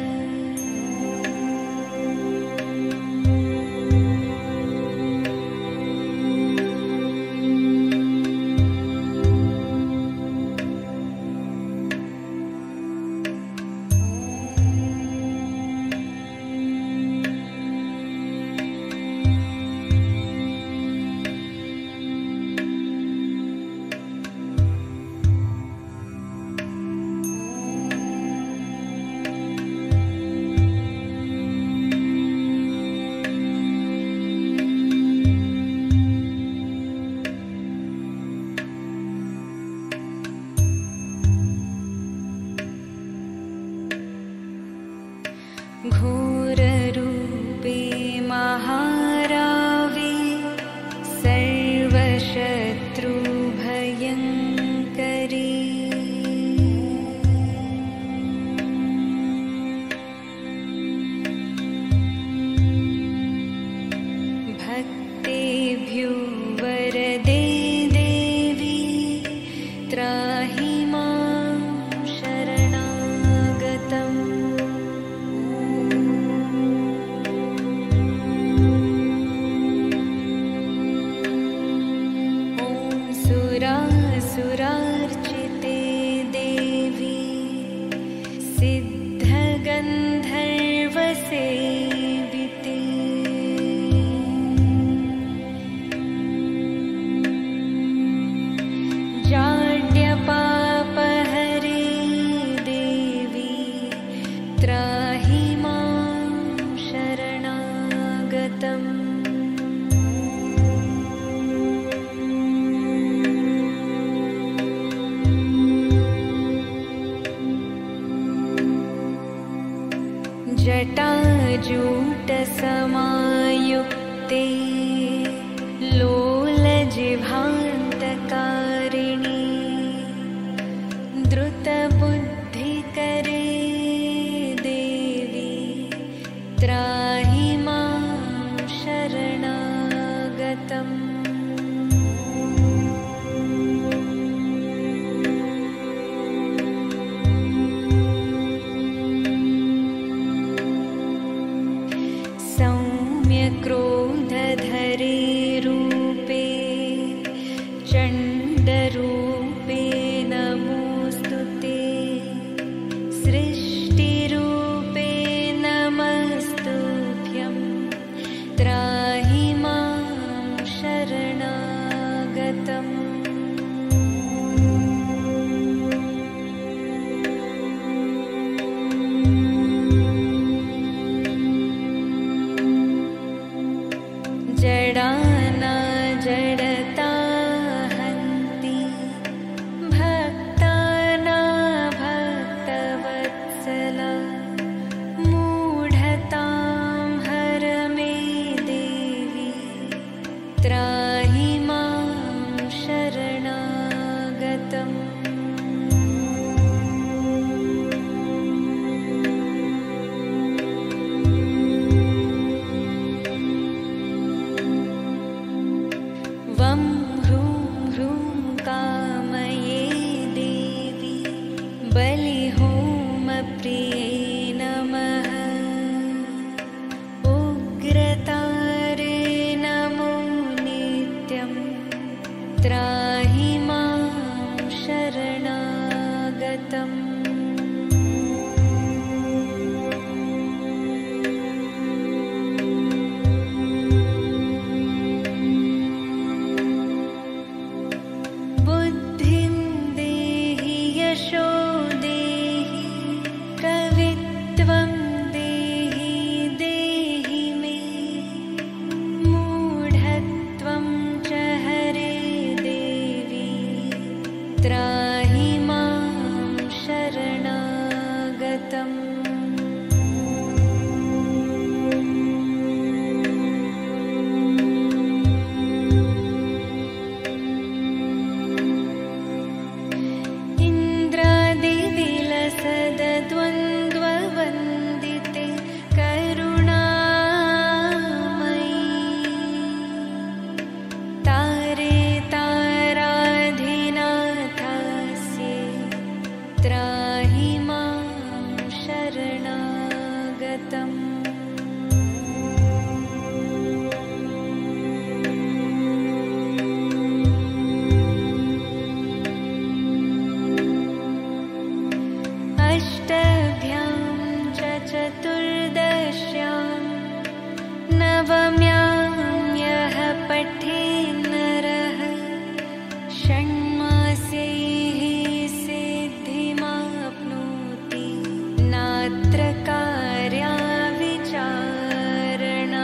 घोररूपे महारावे सर्वशत्रुभयङ्करी भक्तेभ्यो वरदे देवी त्राहि मां शरणागतम्। सुरार्चिते देवी सिद्धगन्धर्वसेविते जाड्यपापहरे देवी त्राहि मां शरणागतम्। जटाजूटसमायुक्ते लोलजिह्वान्तकारिणी द्रुतबुद्धिकरे देवी त्राहि मां शरणागतम्। सौम्यक्रोधधरे रूपे शरणागतम् अष्टभ्यां च चतुर्दश्यां नवम्यां यः पठेन्नरः षण्मासैः सिद्धिमाप्नोति नात्र कार्या विचारणा।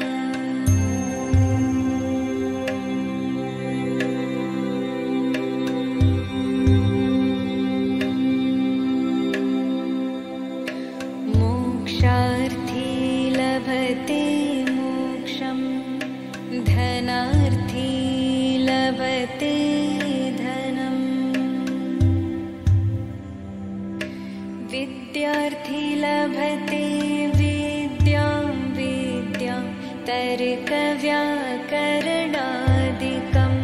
मोक्षार्थी लभते मोक्षं धनार्थी लभते धनम् विद्यार्थी लभते विद्यां विद्यां तर्कव्याकरणादिकम्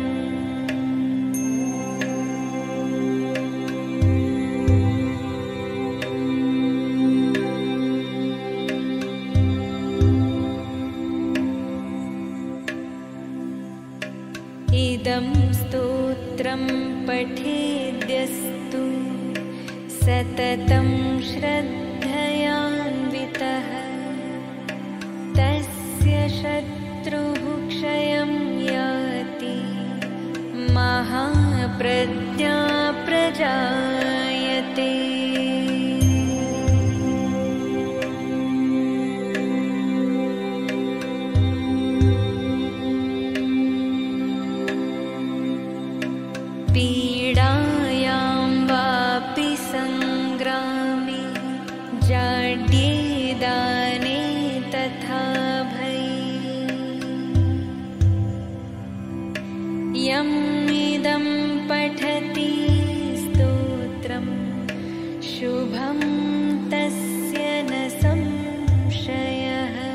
इदं स्तोत्रं पठेद्यस्तु सततं श्रद्धयान्वितः तस्य शत्रुः क्षयं याति महाप्रज्ञा प्रजायते। पीडायां वापि संग्रामे जाड्ये दाने तथा भये यम् इदं पठति स्तोत्रं शुभं तस्य न संशयः।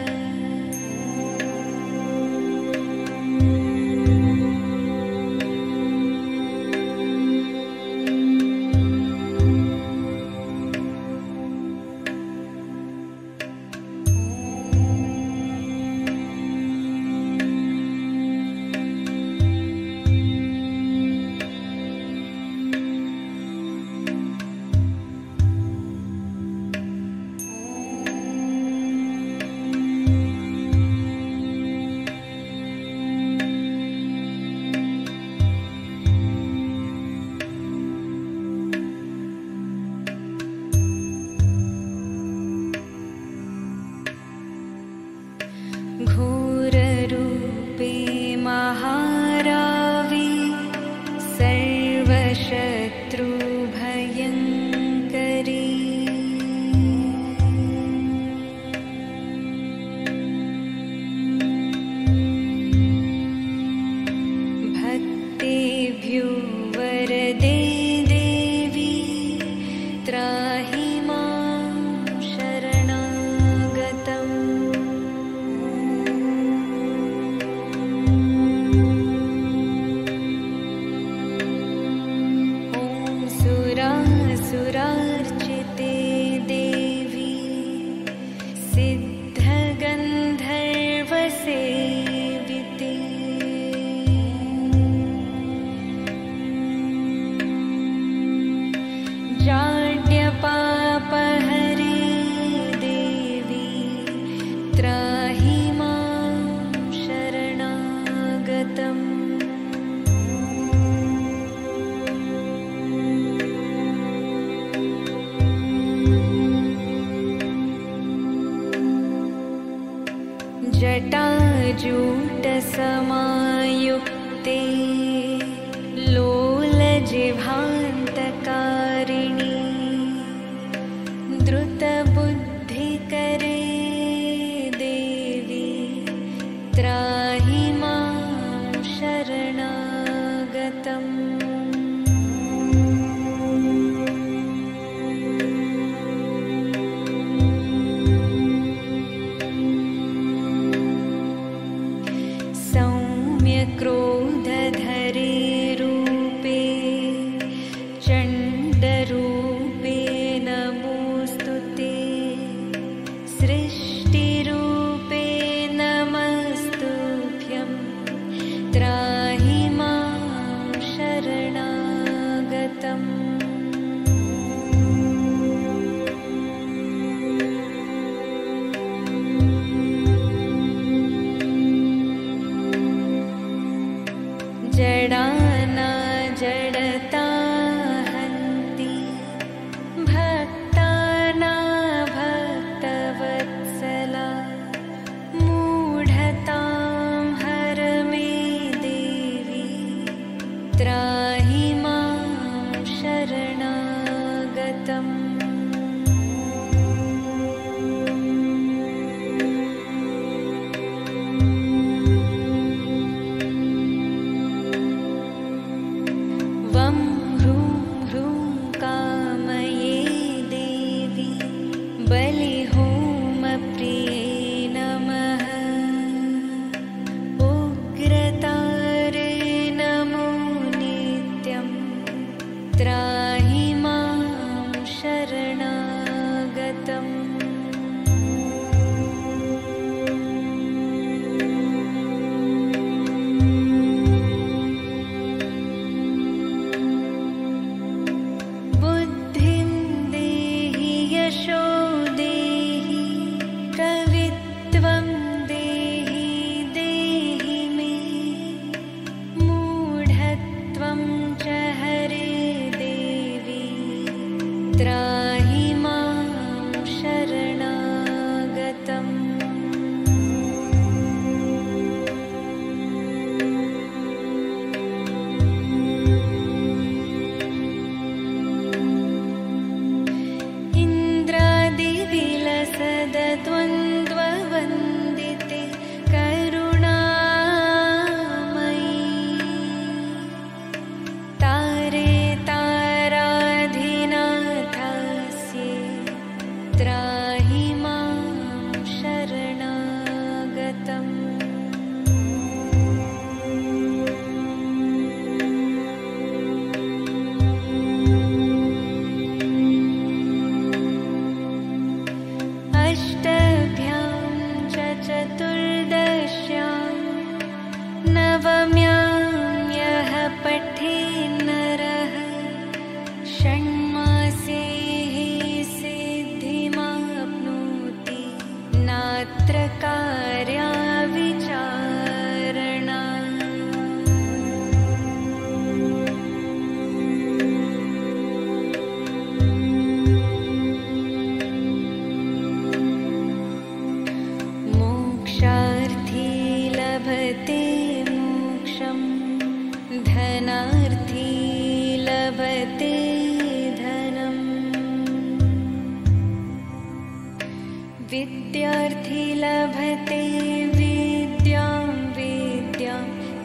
घोररूपे महारावी सर्वशत्रुभयङ्करी भक्तेभ्यो वरदे देवी त्राहि मां शरणागतम्। सुरार्चिते देवी सिद्धगन्धर्वसेविते जाड्यपापहरे देवी त्राहि मां शरणागतम्। जटाजूटसमायुक्ते लोलजिह्वान्तकारिणी द्रुतबुद्धिकरे देवी त्राहि मां शरणागतम्। क्रोधधरे रूपे चण्डरूपे नमोऽस्तु ते बलिहोमप्रिये नमः। उग्रतारे नमो नित्यं त्राहि मां शरणागतम्। बुद्धिं देहि यशो देहि कवित्वं देहि देहि मे। मूढत्वं च हरे देवी त्राहि मां शरणागतम्। इन्द्रादिविलसद्वन्द्ववन्दिते करुणामयी। तारे ताराधिनाथास्ये त्राहि मां शरणागतम्। अष्टभ्यां च चतुर्दश्यां नवम्यां यः पठेन्नरः षण्मासेः सिद्धिमाप्नोति नात्र कार्या विचारणा। मोक्षार्थी लभते मोक्षं धनार्थी लभते धनम्। विद्यार्थी लभते विद्यां विद्यां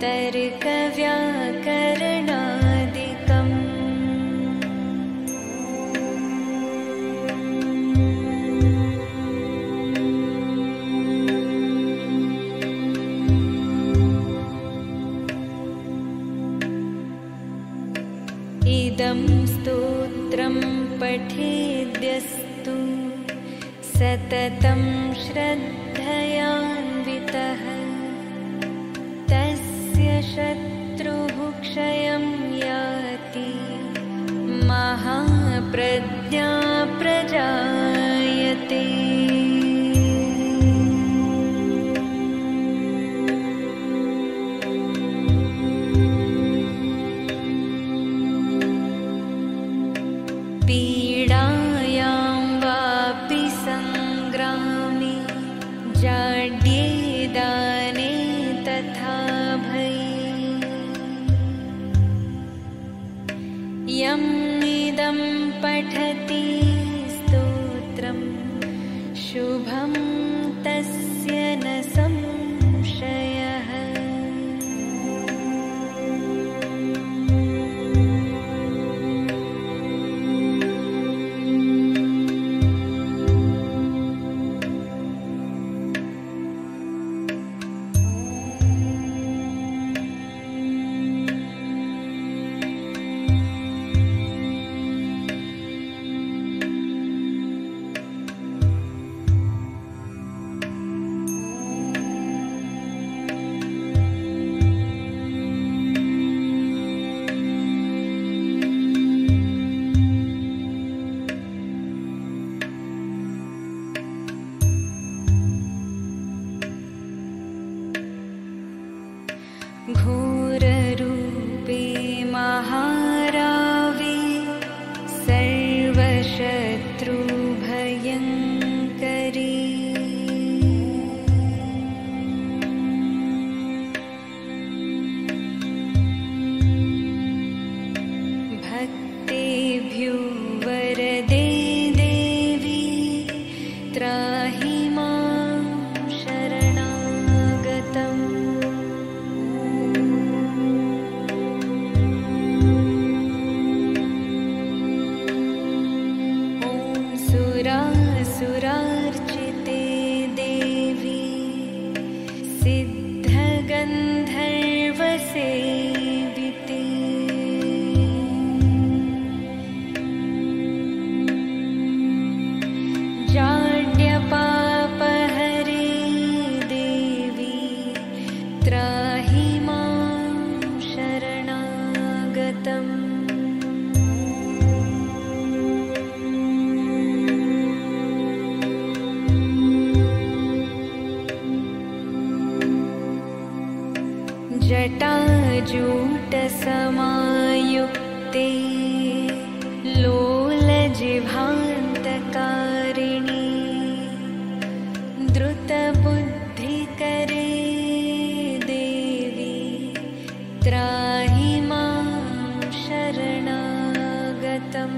तर्कव्याकरणादिकम्। इदं स्तोत्रं पठेद्यस्तु सततं श्रद्धयान्वितः तस्य शत्रुः क्षयं याति महाप्रज्ञा प्रजायते। पीडायां वापि सङ्ग्रामे जाड्ये दाने तथा भये। यम् इदं पठति स्तोत्रं शुभं तस्य न संशयः। घोररूपे महारावे सर्वशत्रुभयङ्करी। भक्तेभ्यो वरदे देवी त्राहि मां शरणागतम्। जूटसमायुक्ते लोलजिह्वान्तकारिणी द्रुतबुद्धिकरे देवी त्राहि मां शरणागतम्।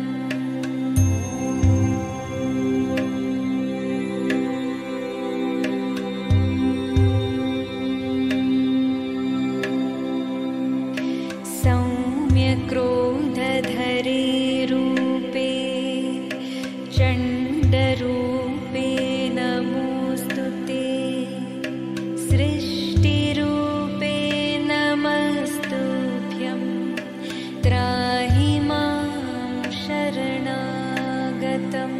क्रोधधरे रूपे चण्डरूपे नमोऽस्तु ते सृष्टिरूपे नमस्तुभ्यं त्राहि मां शरणागतम्।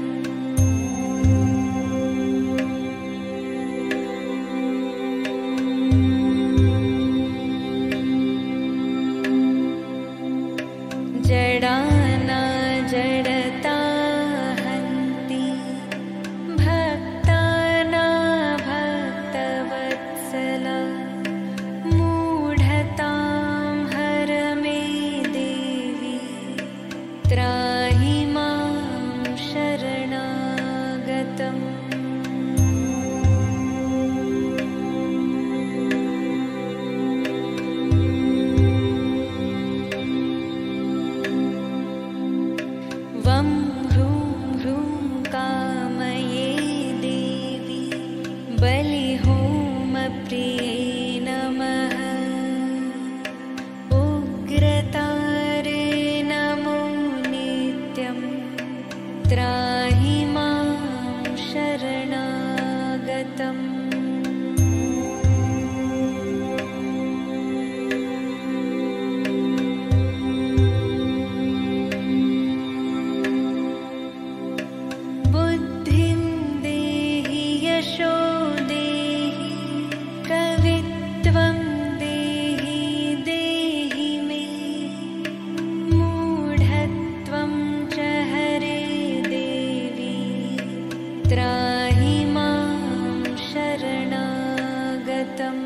जडाना जडता हन्ति भक्ताना भक्तवत्सला मूढतां हर मे देवी त्राहि मां शरणागतम्। वं ह्रूं ह्रूं कामये देवी बलिहोमप्रिये नमः। उग्रतारे नमो नित्यं त्राहि मां शरणागतम्। बुद्धिं देहि यशो देहि कवित्वं देहि देहि मे मूढत्वं च हरे देवी त्राहि मां शरणागतम्।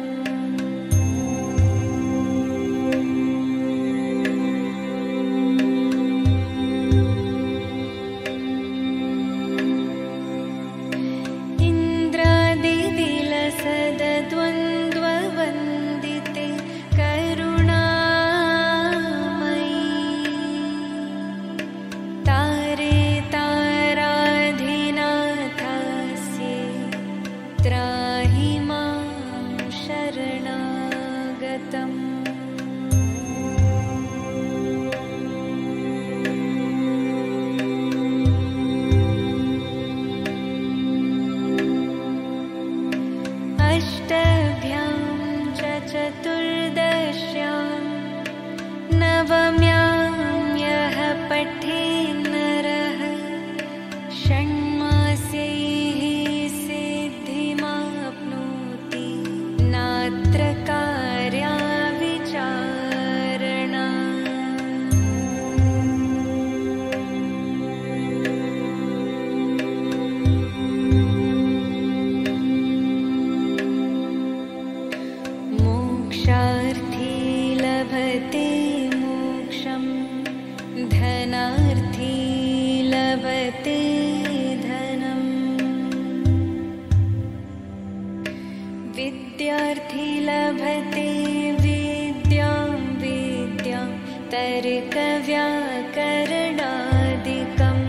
सद्वन्द्ववन्दिते करुणामयी तारे ताराधिनाथास्ये त्राहि मां शरणागतम्। अष्टभ्यां च चतुर्दश्यां नवम्यां यः पठेन्नरः षण्मास्यैः सिद्धिमाप्नोति नात्र कार्या विचारणा। मोक्षार्थी लभते मोक्षं धनार्थी लभते धनम् विद्यार्थी लभते विद्यां विद्यां तर्कव्याकरणादिकम्।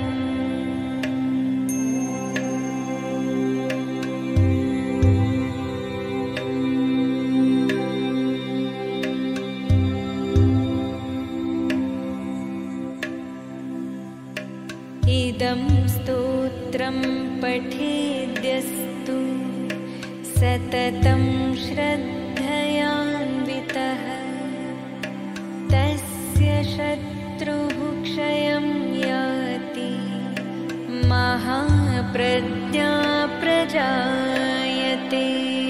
इदं स्तोत्रं पठेद्यस्तु सततं श्रद्धयान्वितः तस्य शत्रुः क्षयं याति महाप्रज्ञा प्रजायते।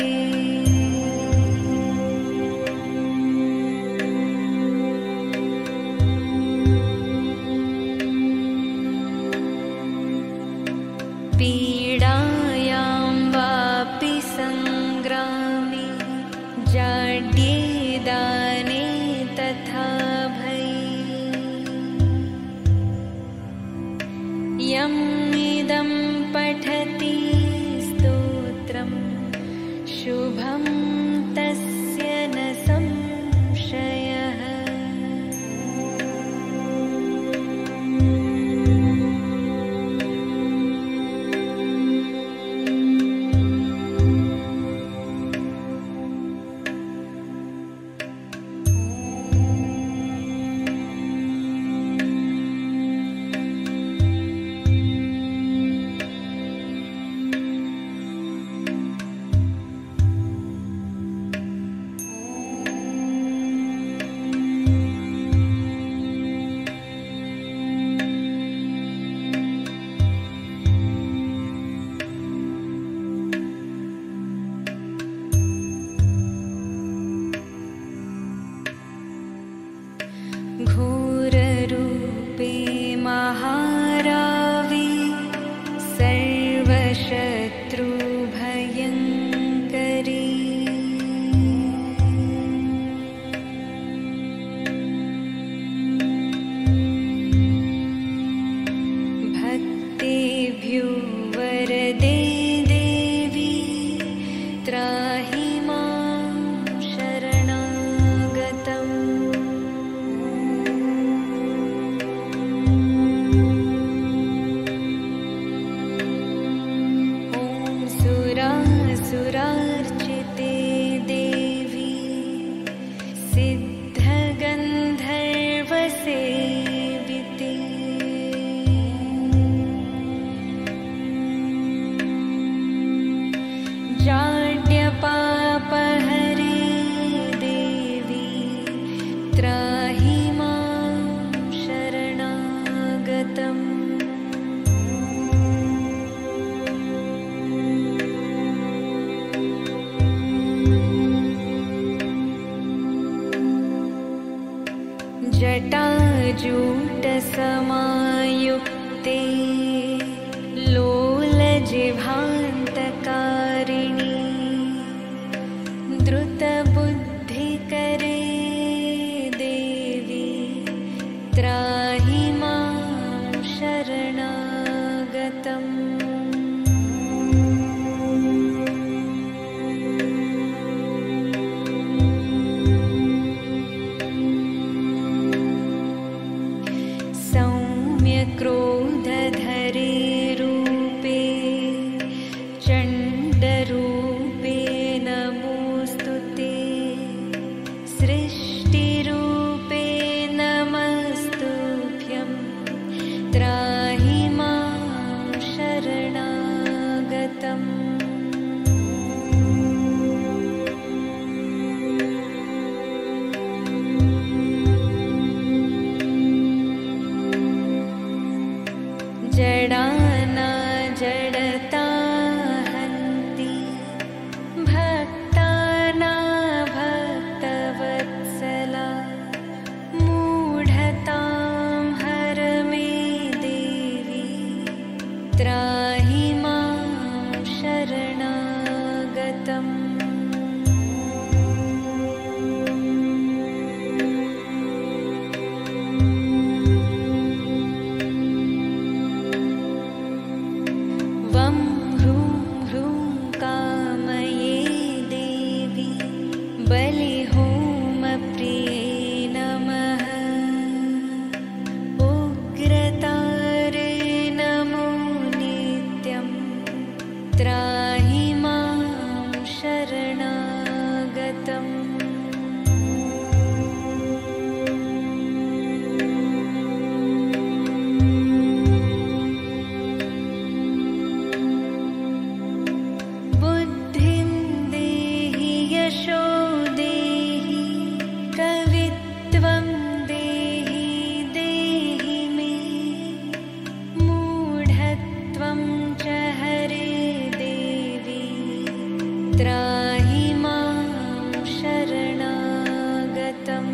पीडायां वापि संग्रामे जाड्ये दाने सर्वशत्रुभयङ्करी भक्तेभ्यो वरदे देवी त्राहि मां शरणागतम् सुरार्चिते देवी सिद्धगन्धर्वसेविते जाड्यपापहरे देवी त्राहि मां शरणागतम् जटाजूटसमायुक्ते लोलजिह्वान्तकारिणी द्रुतबुद्धिकरे देवी त्राहि मां शरणागतम् क्रोधधरे रूपे चण्डरूपे नमोऽस्तु ते सृष्टिरूपे नमस्तुभ्यं त्राहि मां शरणागतम् जडाना जडता हन्ति भक्ताना भक्तवत्सला मूढतां हर मे देवी त्राहि मां शरणागतम् बलिहोमप्रिये नमः उग्रतारे नमो नित्यं त्राहि मां शरणागतम् बुद्धिं देहि यशो कवित्वं देहि देहि मे मूढत्वं च हरे देवी त्राहि मां शरणागतम्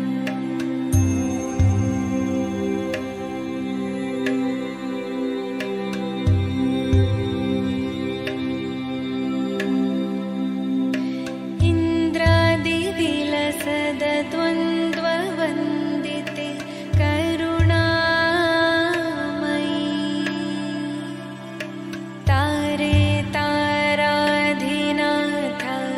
द्वन्द्ववन्दिते करुणामयी तारे ताराधिनाथ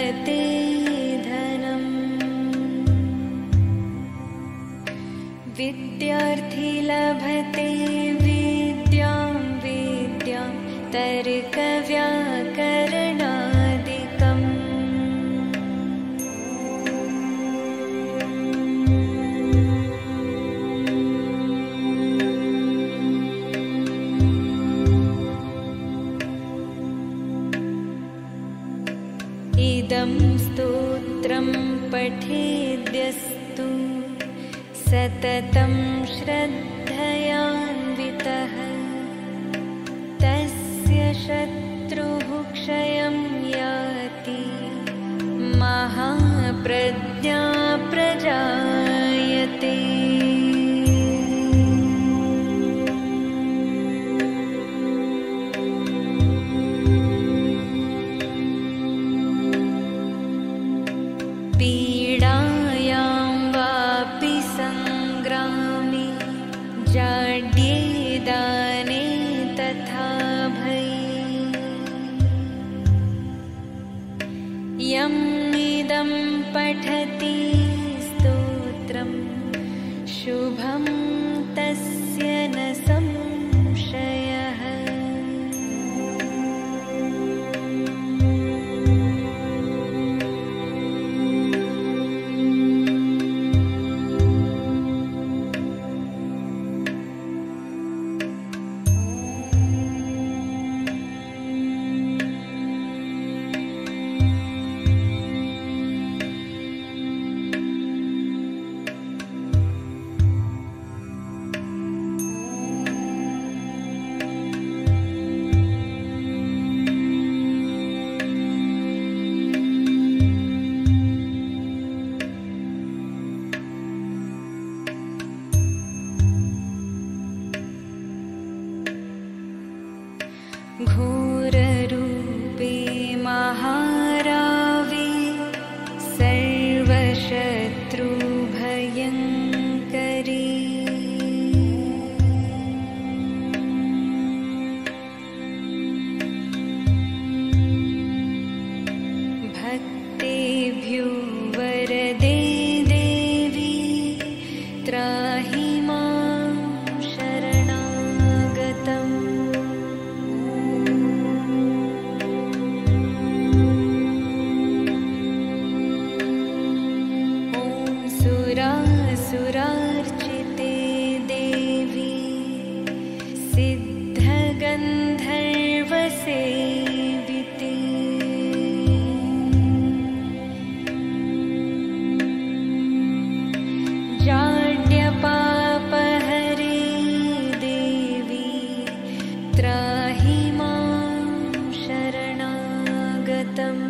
लभते धनम्। विद्यार्थी लभते विद्यां विद्यां तर्कव्याकरणादिकम्। इदं स्तोत्रं पठेद्यस्तु सततं श्रद्धयान्वितः तस्य शत्रुः क्षयं याति महाप्रज्ञा प्रजायते। पीडायां वापि संग्रामे जाड्ये दाने तथा भये। यम् इदं पठति स्तोत्रं शुभं तस्य न संशयः। घोररूपे महारावे सर्वशत्रुभयङ्करी। भक्तेभ्यो वरदे देवी त्राहि मां शरणागतम्। सुरार्चिते देवी सिद्धगन्धर्वसेविते। जाड्यपापहरे देवी त्राहि मां शरणागतम्।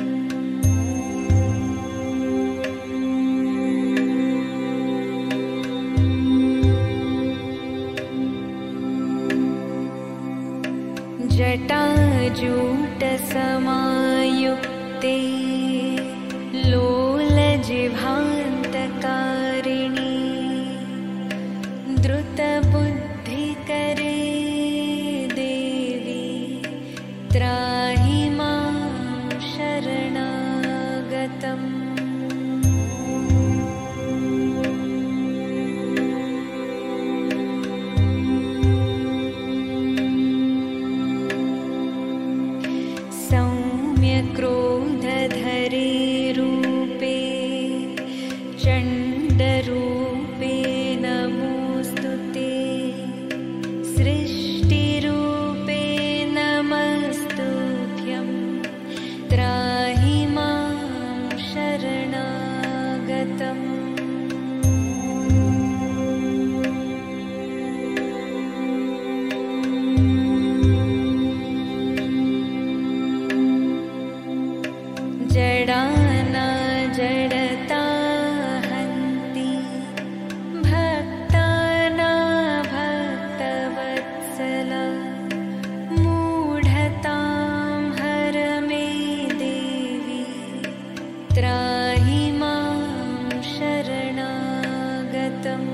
जटाजूटसमायुक्ते लोलजिह्वान्तकारिणी द्रुतबुद्धिकरे देवी त्राहि मां शरणागतम्। क्रोधधरे रूपे चण्डरूपे नमोऽस्तु ते। सृष्टिरूपे नमस्तुभ्यं त्राहि मां शरणागतम्। जडाना जडता हन्ति भक्ताना भक्तवत्सला। मूढतां हर मे देवी त्राहि मां शरणागतम्।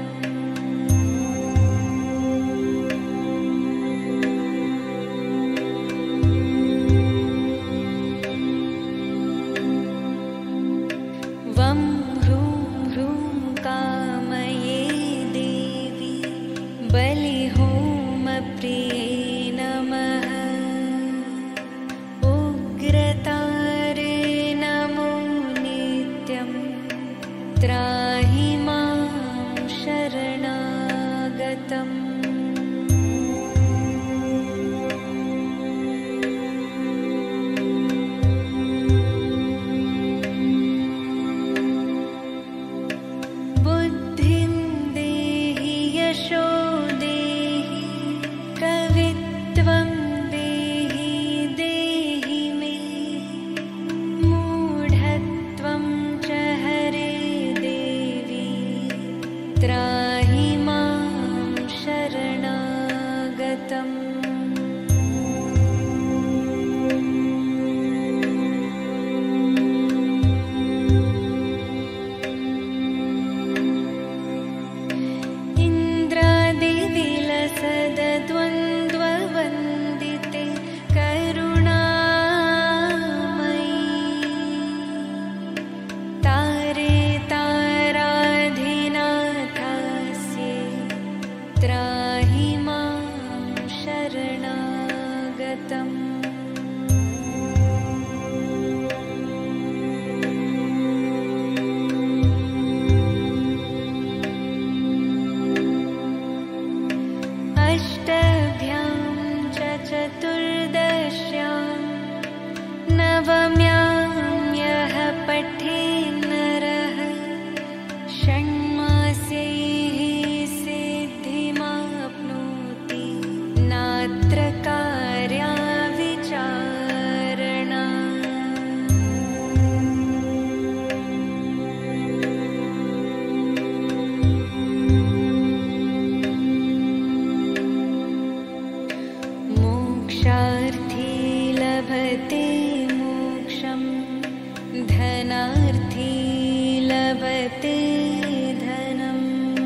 धनार्थी लभते धनम्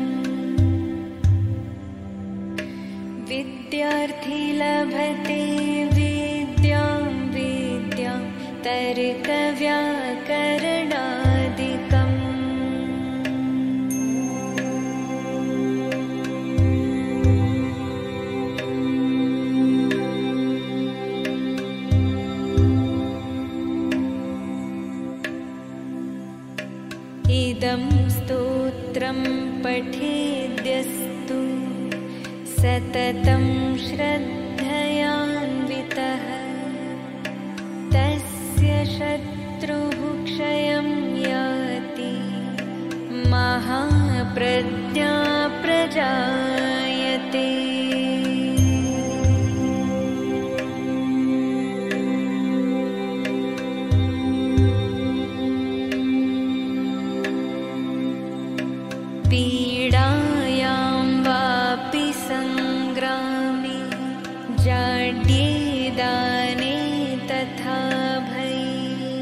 विद्यार्थी लभते विद्यां विद्यां तर्कव्याकरणादिकम् इदं स्तोत्रं पठेद्यस्तु सततं श्रद्धयान्वितः तस्य शत्रुः क्षयं याति महाप्रज्ञा प्रजायते। पीडायां वापि संग्रामे जाड्ये दाने तथा भये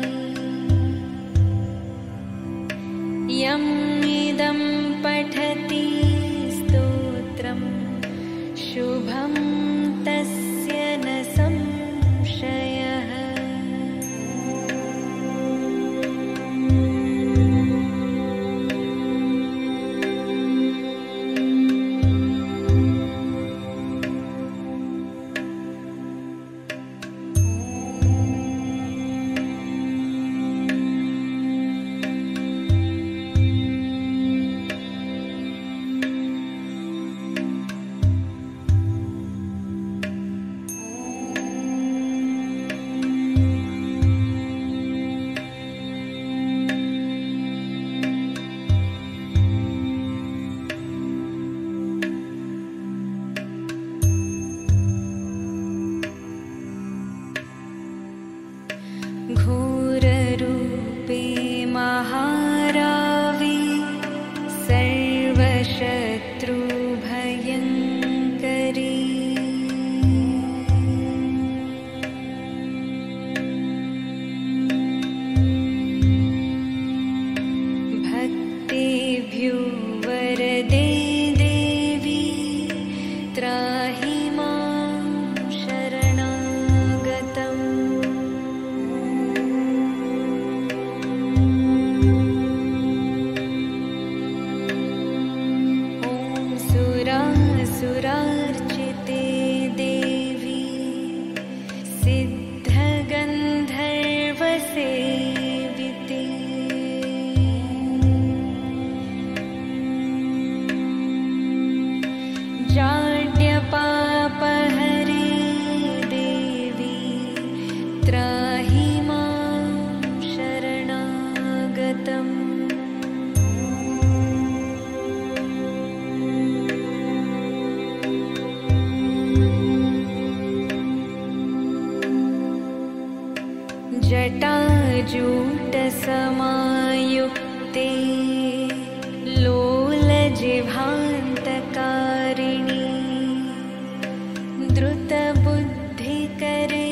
यम् इदं पठति स्तोत्रं शुभं तस्य न संशयः। घोररूपे महारावे सर्वशत्रुभयङ्करी भक्तेभ्यो वरदे देवी त्राहि मां शरणागतम्। सुरार्चिते देवी सिद्धगन्धर्वसेविते जाड्यपापहरे देवी त्राहि मां शरणागतम्। जटाजूटसमायुक्ते लोलजिह्वान्तकारिणी द्रुतबुद्धिकरे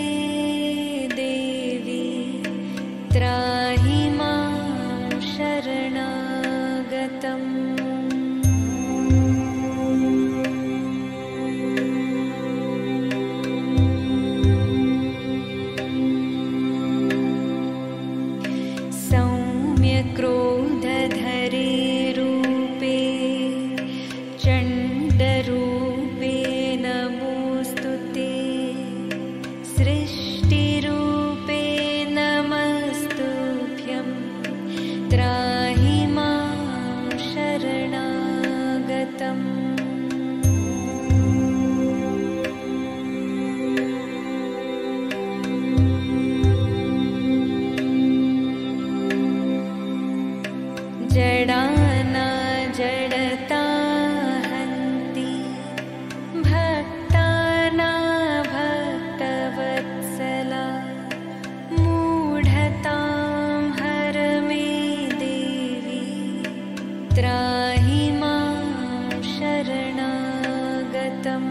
देवी त्राहि मां शरणागतम्। क्रोधधरे रूपे चण्डरूपे नमोऽस्तु ते सृष्टिरूपे नमस्तुभ्यं त्राहि मां शरणागतम्। जडाना जडता हन्ति भक्ताना भक्तवत्सला मूढतां हर मे देवी त्राहि मां शरणागतम्।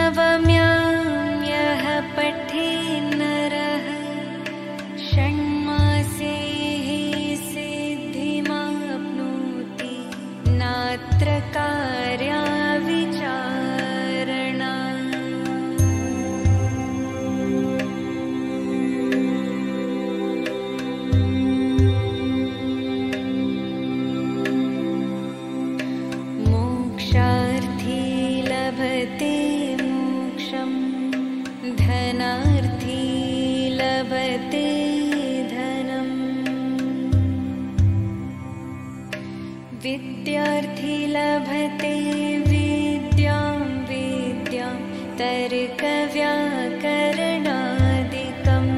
नवम्यां यः पठे नरः षण्मासेः सिद्धिमाप्नोति नात्र कार्या विचारणा। मोक्षार्थी लभते मोक्षं धनार्थी लभते धनम् विद्यार्थी लभते विद्यां विद्यां तर्कव्याकरणादिकम्।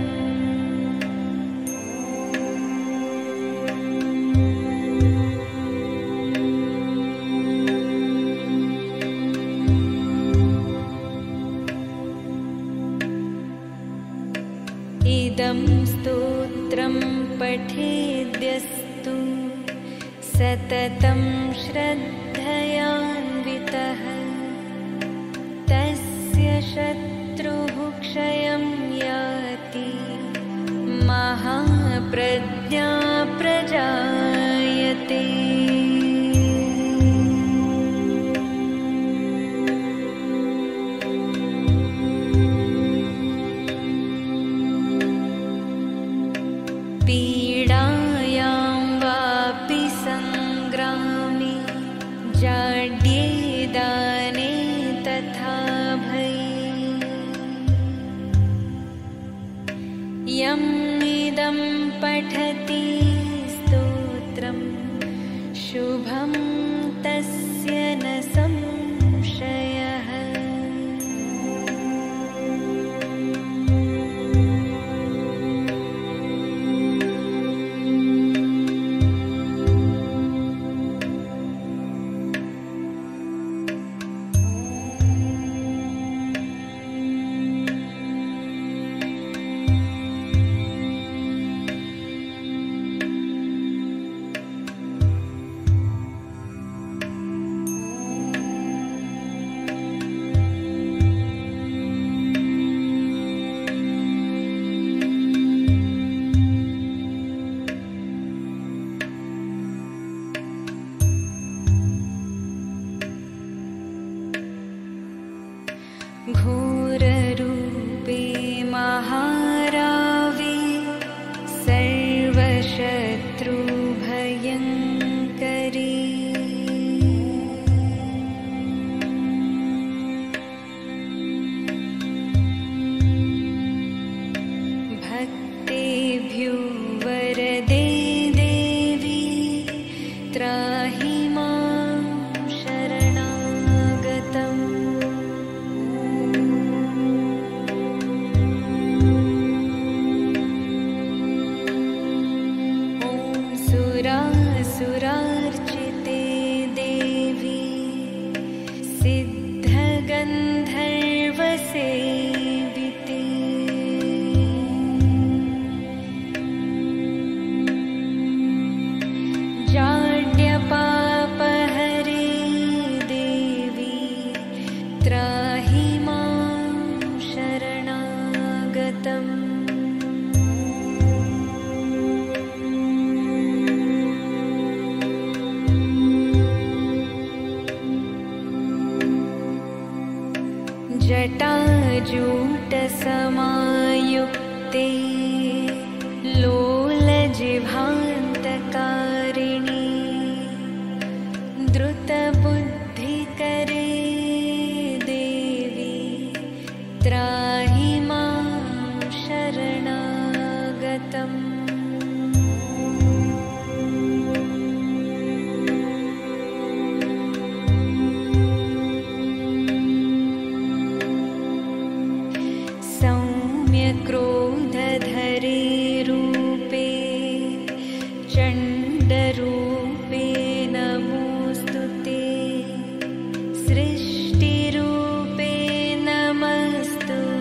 इदं स्तोत्रं पठेद्यस्तु सततं श्रद्धयान्वितः तस्य शत्रुः क्षयं याति महाप्रज्ञा प्रजायते। पीडायां वापि संग्रामे जाड्ये दाने तथा भये यम् इदं पठति स्तोत्रं शुभं तस्य न संशयः। घोररूपे महारावे सर्वशत्रुभयङ्करी भक्तेभ्यो वरदे देवी त्राहि मां शरणागतम्। सुरार्चिते देवी सिद्धगन्धर्वसेविते जाड्यपापहरे देवी त्राहि मां शरणागतम्। जटाजूटसमायुक्ते लोलजिह्वान्तकारिणी द्रुतबुद्धिकरे देवी त्राहि मां शरणागतम्। क्रोधधरे रूपे चण्डरूपे नमोऽस्तु ते सृष्टिरूपे नमस्तु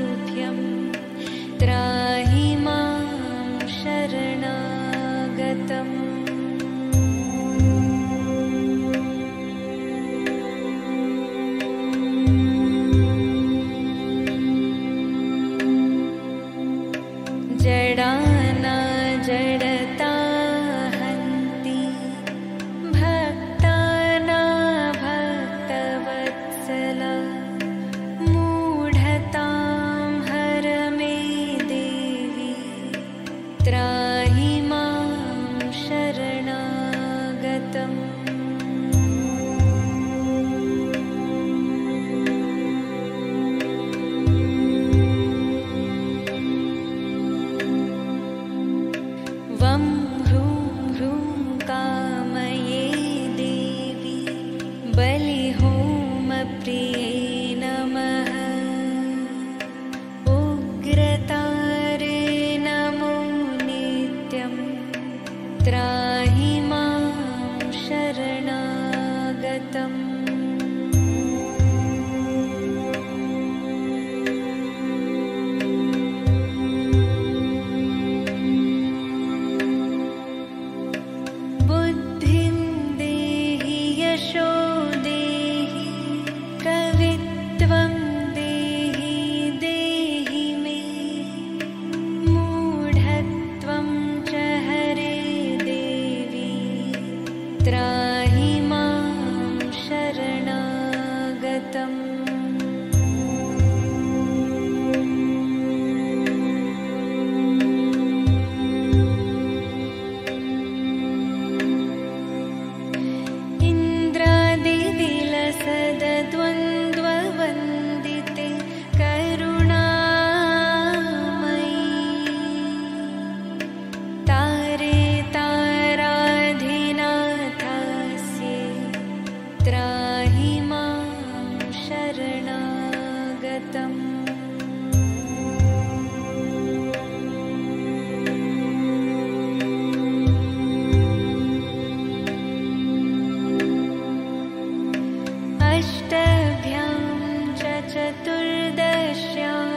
चतुर्दश्यां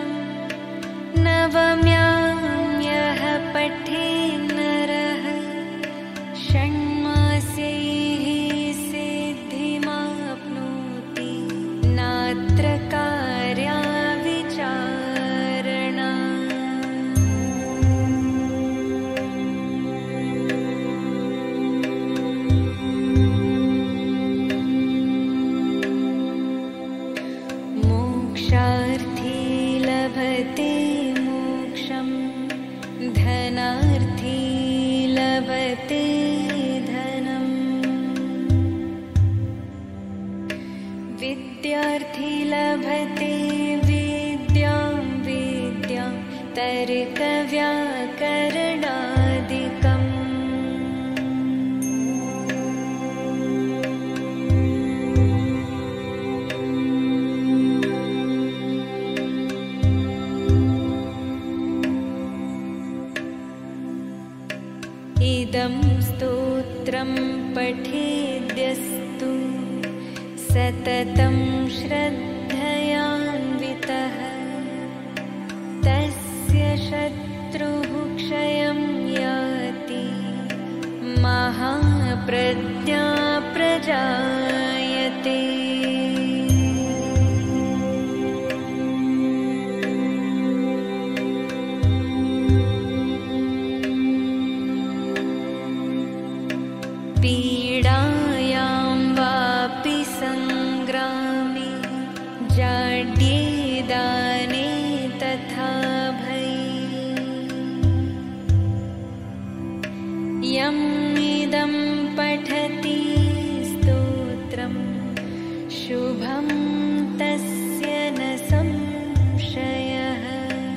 नवम्यां यः पठे नरः षण्मास्यैः सिद्धिमाप्नोति नात्र कार्या विचारणा। मोक्षार्थी लभते मोक्षं धनार्थी लभते धनम् विद्यार्थी लभते विद्यां विद्यां तर्कव्याकरणादिकम्। इदं स्तोत्रं पठेद्यस्तु सततं श्रद्धयान्वितः तस्य शत्रुः क्षयं याति महाप्रज्ञा प्रजायते। पीडायां वापि संग्रामे जाड्ये दाने तथा भये यम् इदं पठति स्तोत्रं शुभं तस्य न संशयः।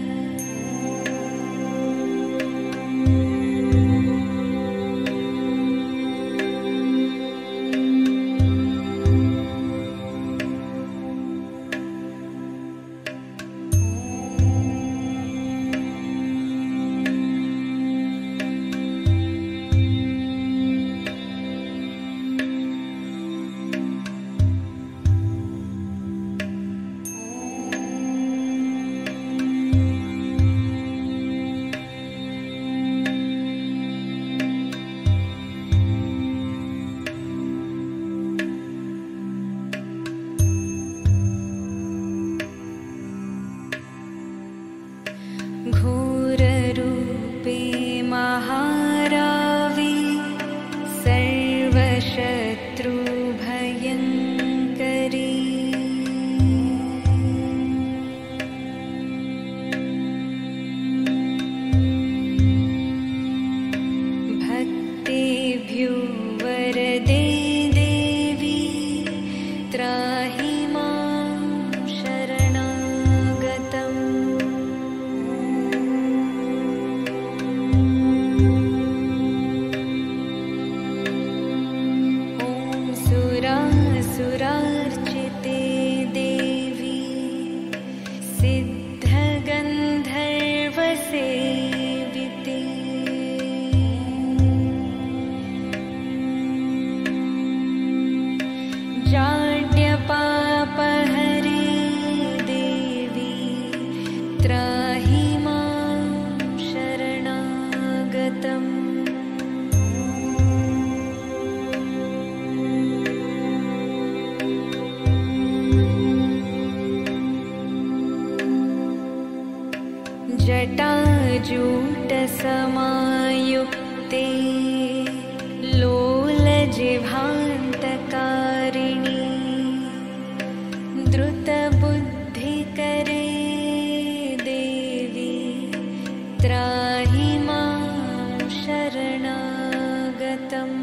घोररूपे महारावे सर्वशत्रुभयङ्करी भक्तेभ्यो वरदे देवी त्राहि मां शरणागतम्। सुरार्चिते देवी सिद्धगन्धर्वसेविते जाड्यपापहरे देवी त्राहि मां शरणागतम्। जटाजूटसमायुक्ते लोलजिह्वान्तकारिणी द्रुतबुद्धिकरे देवी त्राहि मां शरणागतम्।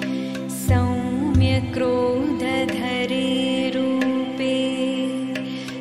क्रोधधरे रूपे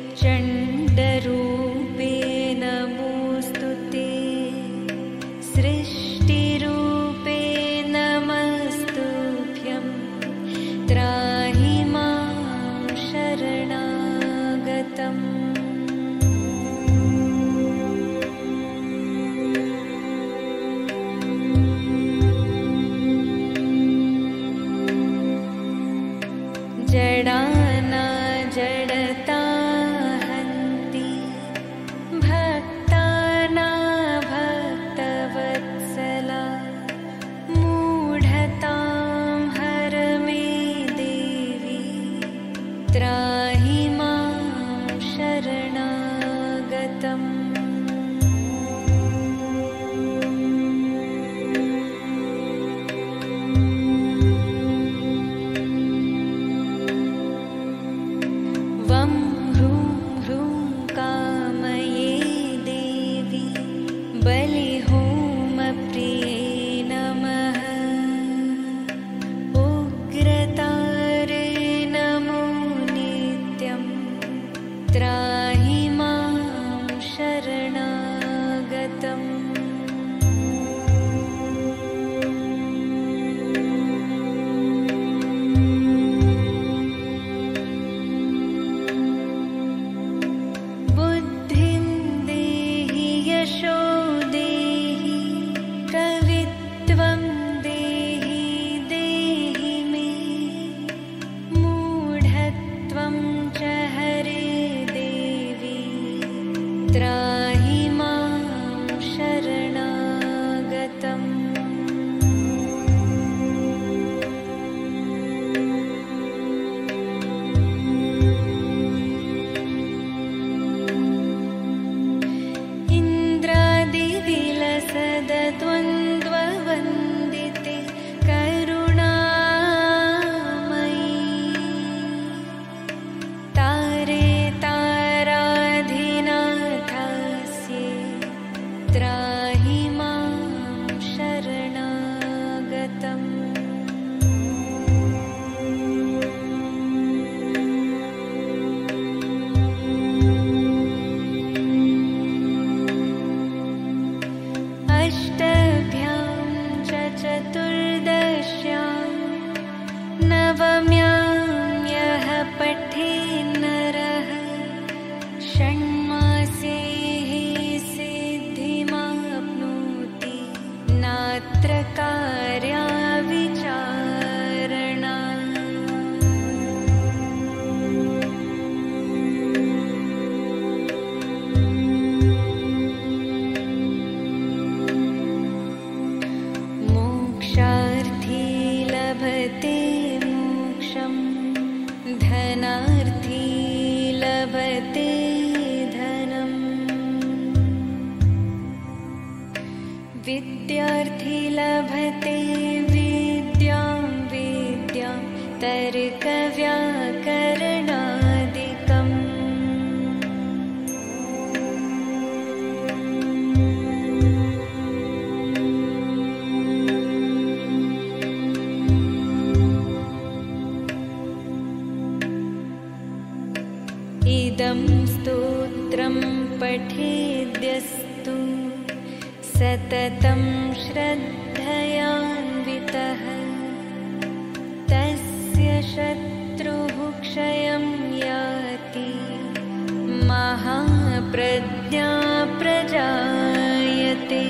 विद्यार्थी लभते विद्यां विद्यां तर्कव्याकरणादिकम् इदं स्तोत्रं पठेद्यस्तु सततं श्रद्धयान्वितः तस्य शत्रुः क्षयं याति महाप्रज्ञा प्रजायते।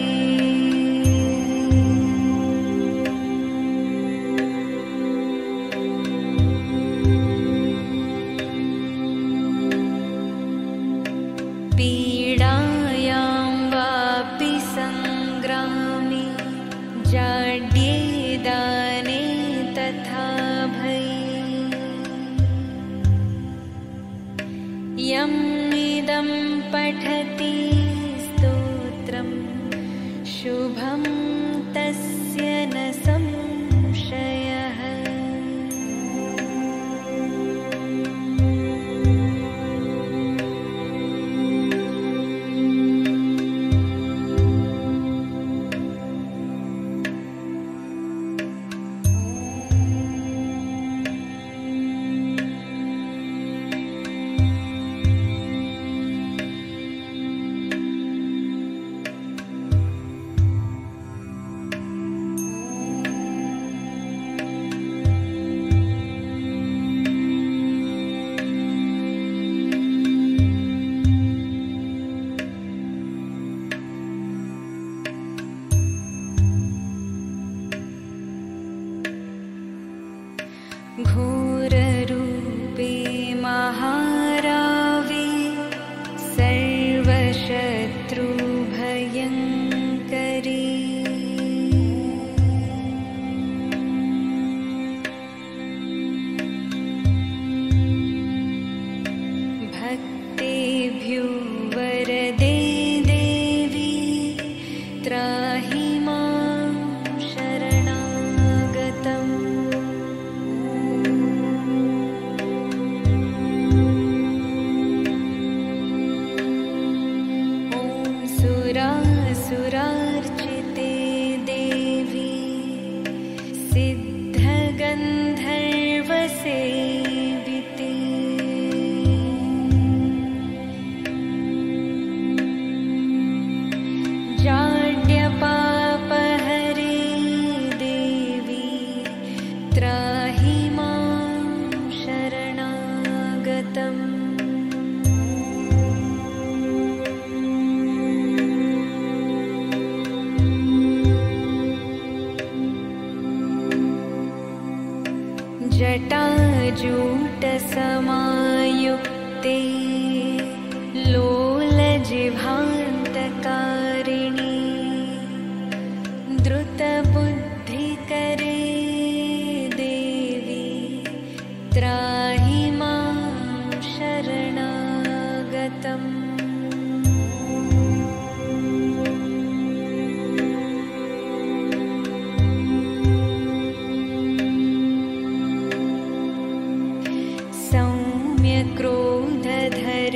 पीडायां वापि संग्रामे जाड्ये दाने तथा भये यम् इदं पठति स्तोत्रं शुभं तस्य न संशयः। घोररूपे महारावे सर्वशत्रुभयङ्करी भक्तेभ्यो वरदे देवी त्राहि मां शरणागतम्। सुरार्चिते देवी सिद्धगन्धर्वसेविते जाड्यपापहरे देवी त्राहि मां शरणागतम्। जटाजूटसमायुक्ते लोलजिह्वान्तकारिणी द्रुतबुद्धिकरे देवी त्राहि मां शरणागतम्। सौम्यक्रोधधरे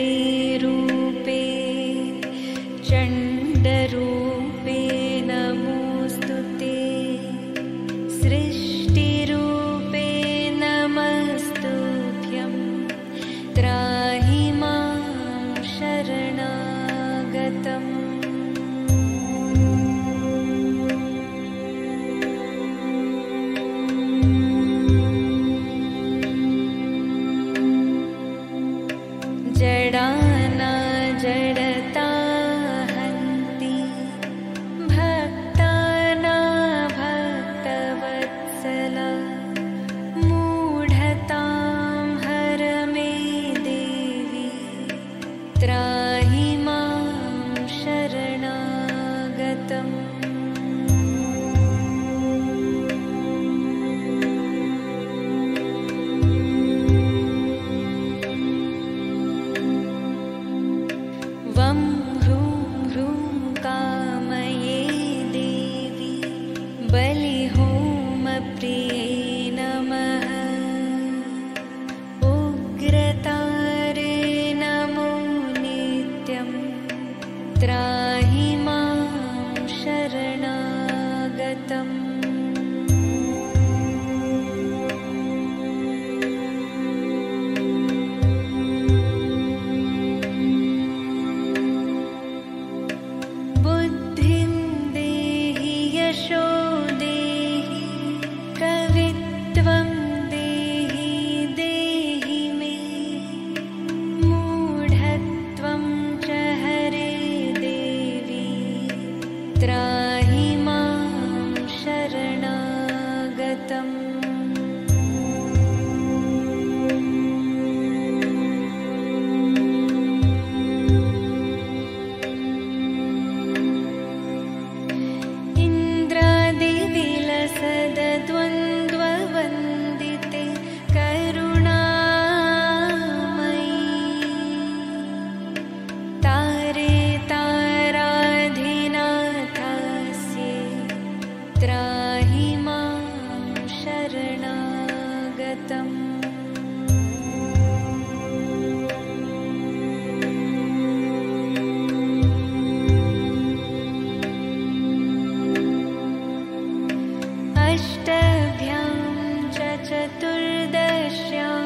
बुद्धिं देहि यशो देहि कवित्वं देहि देहि मे मूढत्वं च हरे देवी त्राहि मां शरणागतम्। द्वन्द्ववन्दिते करुणामयी तारे ताराधिनाथास्ये त्राहि मां शरणागतम्। अष्टभ्यां च चतुर्दश्यां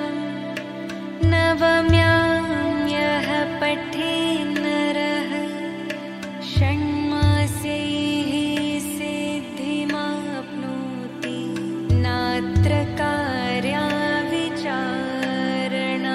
नवम्यां यः पठेन्नरः षण्मास्यैः सिद्धिमाप्नोति नात्र कार्या विचारणा।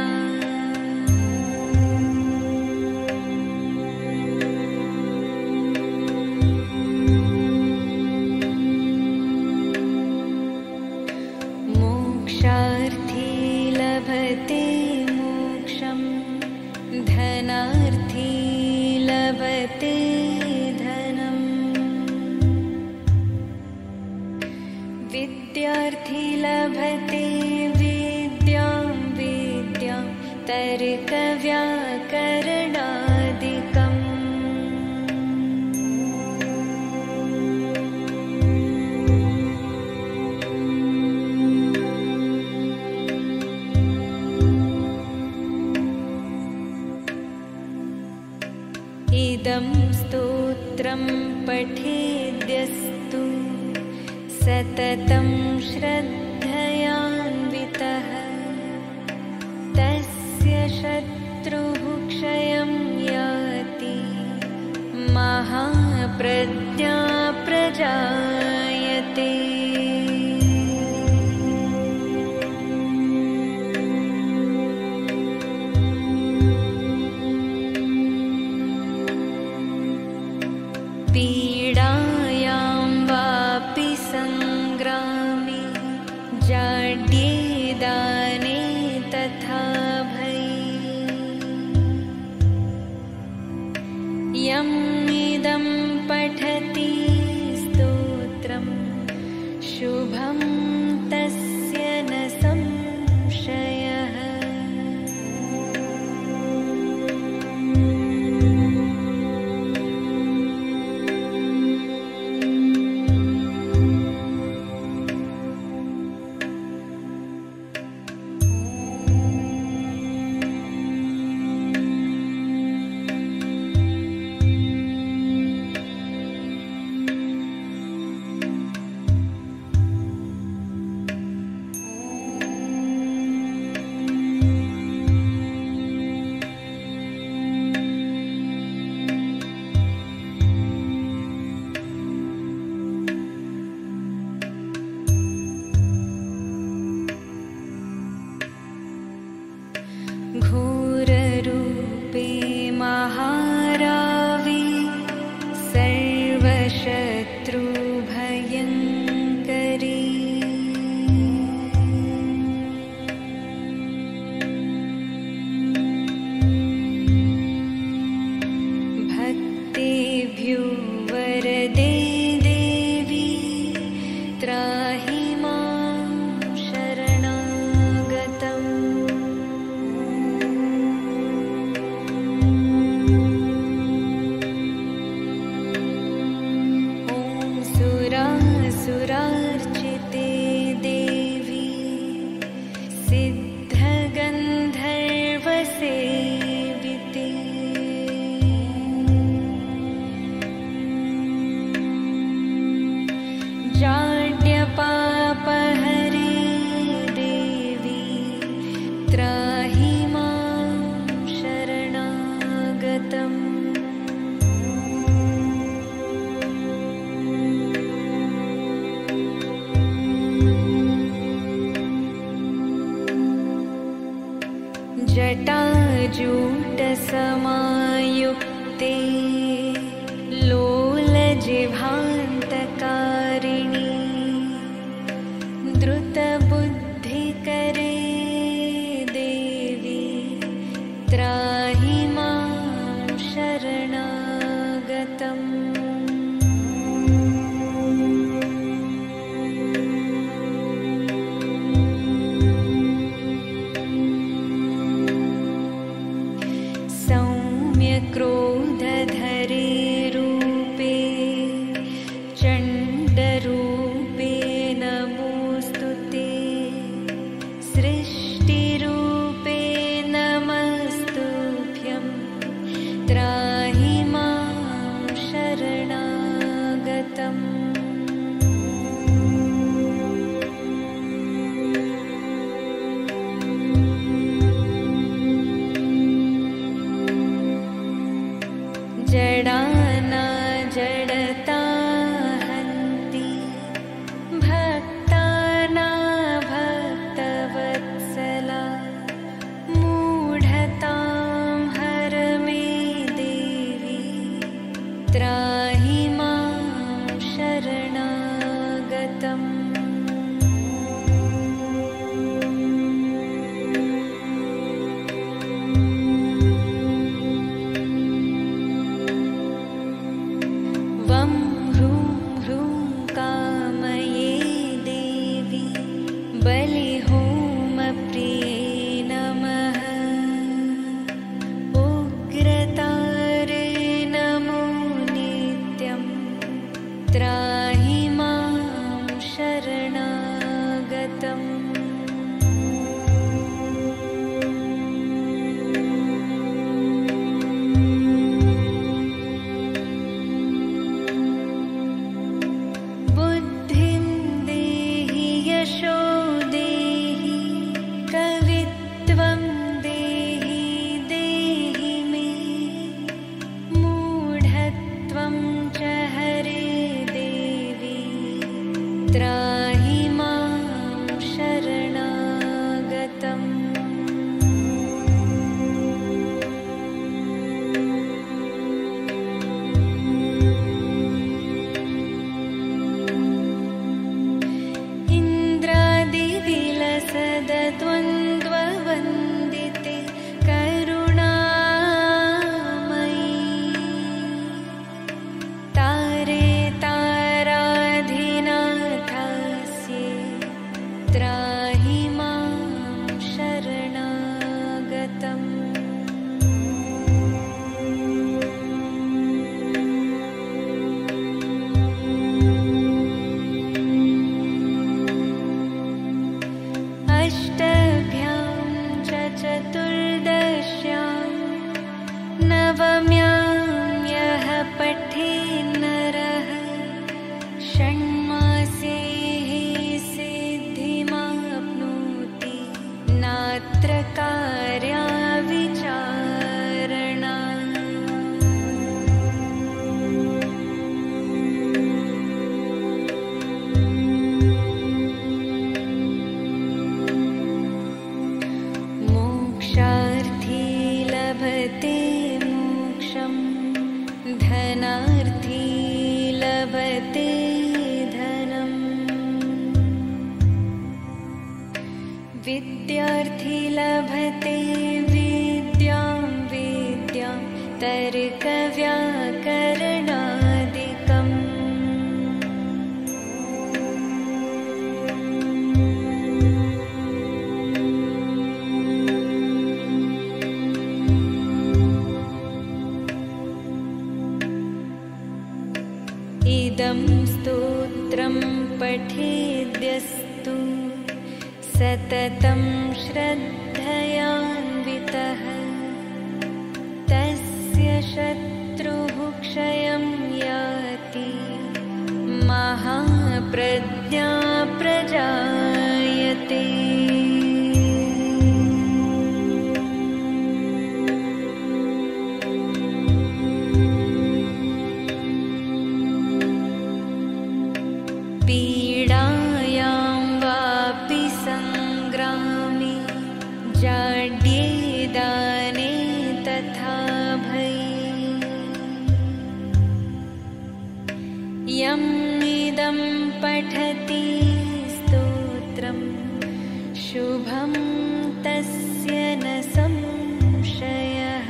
मोक्षार्थी लभते मोक्षं धनार्थी लभते धनम् विद्यार्थी लभते विद्यां विद्यां तर्कव्याकरणादिकम्। इदं स्तोत्रं पठेद्यस्तु सततं श्रद्धयान्वितः तस्य शत्रुः क्षयं याति महाप्रज्ञा प्रजायते। पीडायां वापि सङ्ग्रामे जाड्ये दाने तथा भये यम् इदं पठति स्तोत्रम् समायुक्ते लोलजिह्वान्तकारिणि द्रुतबुद्धिकरे देवी त्राहि मां शरणागतम्। क्रोधधरे रूपे चण्डरूपे नमोऽस्तु ते सृष्टिरूपे नमस्तुभ्यं त्राहि मां शरणागतम्। जडाना जडता हन्ति भक्ताना भक्तवत्सला मूढतां हर मे देवी त्राहि मां शरणागतम्। वं ह्रूं ह्रूं कामये देवी बलिहोमप्रिये नमः। उग्रतारे नमो नित्यं त्राहि मां शरणागतम्। यशो देहि कवित्वं देहि देहि मे मूढत्वं च हरे देवी त्राहि मां शरणागतम्। द्वन्द्ववन्दिते करुणामयी तारे ताराधिनाथस्ये त्राहि मां शरणागतम्। अष्टभ्यां च चतुर्दश्यां नवम्यां यः पठेन्नरः षण्मासेः सिद्धिमाप्नोति नात्र कार्या विचारणा। मोक्षार्थी लभते मोक्षं धनार्थी लभते धनम् विद्यार्थी लभते विद्यां विद्यां तर्कव्याकरणादिकम्। इदं स्तोत्रं पठेद्यस्तु सततं श्रद्धयान्वितः तस्य शत्रुः क्षयं याति महाप्रज्ञा प्रजायते। पीडायां वापि सङ्ग्रामे जाड्ये दाने तथा यदं पठति स्तोत्रं शुभं तस्य न संशयः।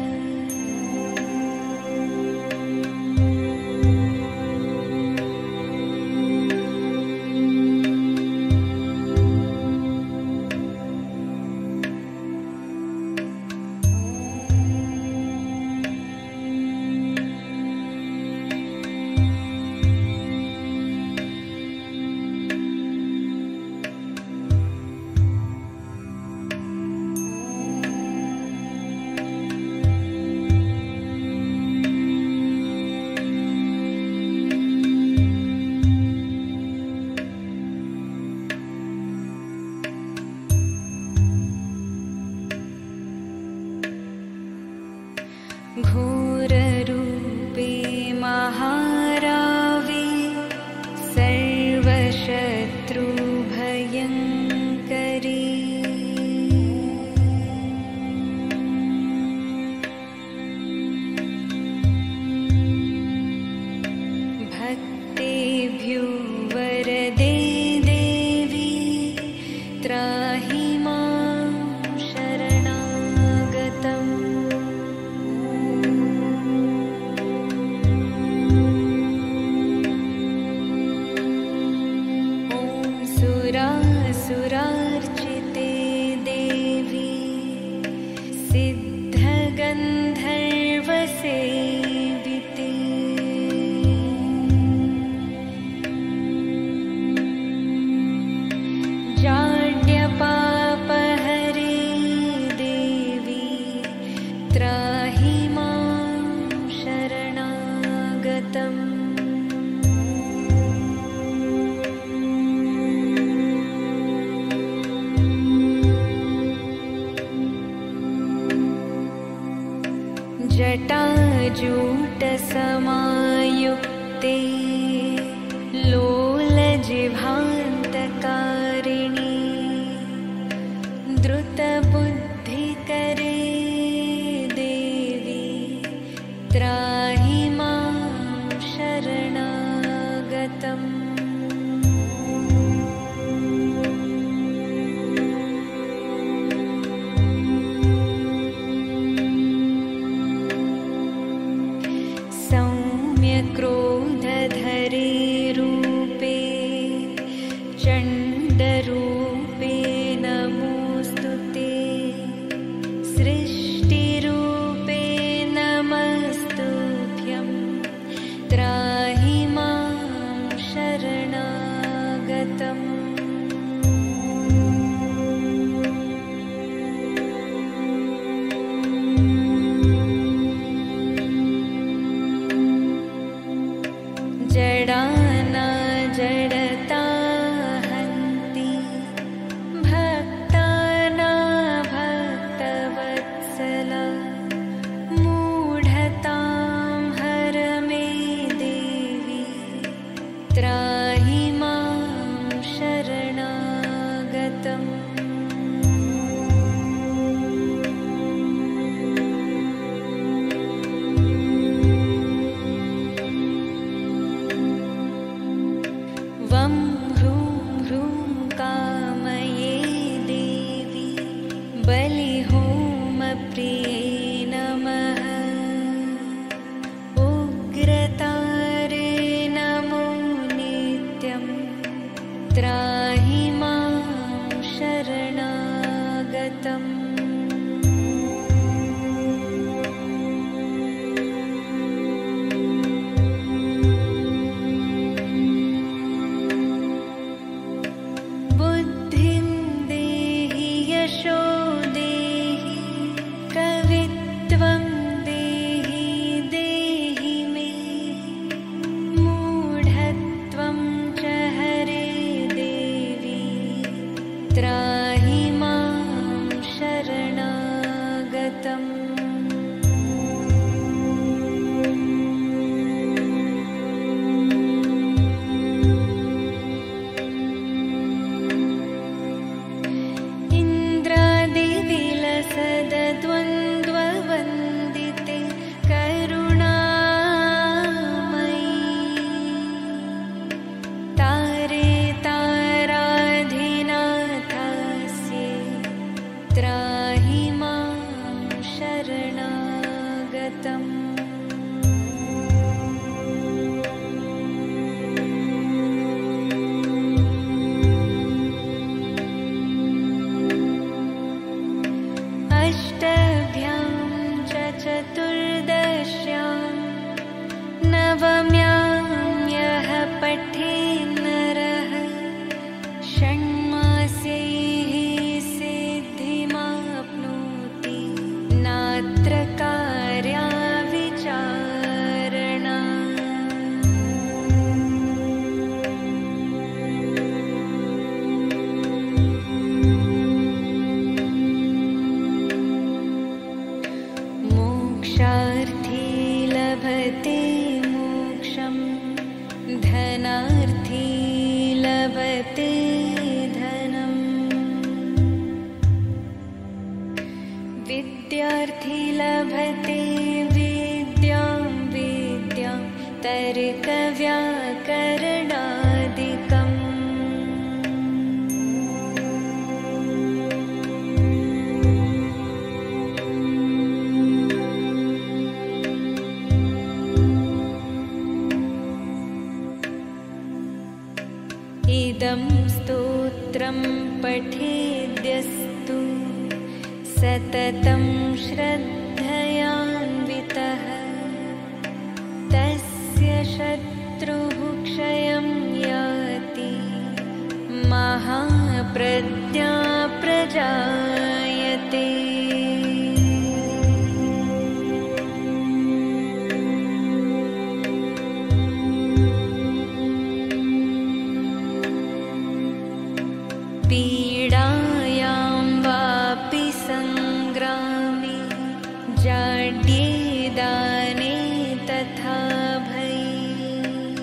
घोररूपे महारावे सर्वशत्रुभयङ्करी भक्तेभ्यो वरदे देवी त्राहि मां शरणागतम्। सुरार्चिते देवी सिद्धगन्धर्वसेविते जाड्यपापहरे देवी त्राहि मां शरणागतम्। जटाजूटसमायुक्ते लोलजिह्वान्तकारिणी द्रुतबुद्धिकरे देवी त्राहि मां शरणागतम्। क्रोधधरे रूपे चण्डरूपे नमोऽस्तु ते सृष्टिरूपे नमस्तुभ्यं त्राहि मां शरणागतम्। जडाना जडता हन्ति भक्ताना भक्तवत्सला मूढतां हर मे देवी त्राहि मां शरणागतम्। वं ह्रूं ह्रूं कामये देवी बलिहोमप्रिये नमः। उग्रतारे नमो नित्यं त्राहि मां शरणागतम्। देहि मे मूढत्वं च हरे देवी लभते धनम्। विद्यार्थी लभते विद्यां विद्यां तर्कव्याकरणादिकम्। इदं स्तोत्रं पठेद्यस्तु सततं श्रद्धयान्वितः तस्य शत्रुः क्षयं याति महाप्रज्ञा प्रजायते। पीडायां वापि संग्रामे जाड्ये दाने तथा भये।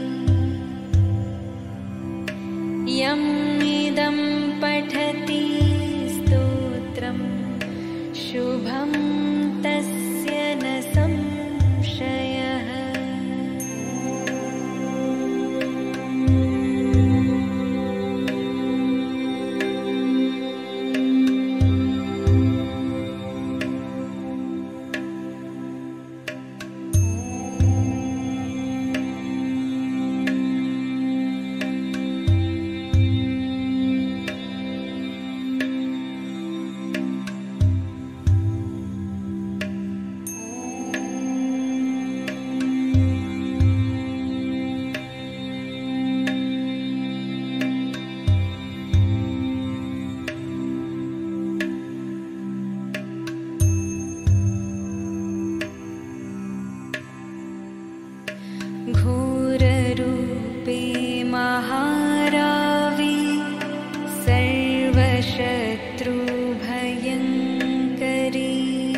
यम् इदं पठति स्तोत्रं शुभं तस्य न संशयः। घोररूपे महारावे सर्वशत्रुभयङ्करी।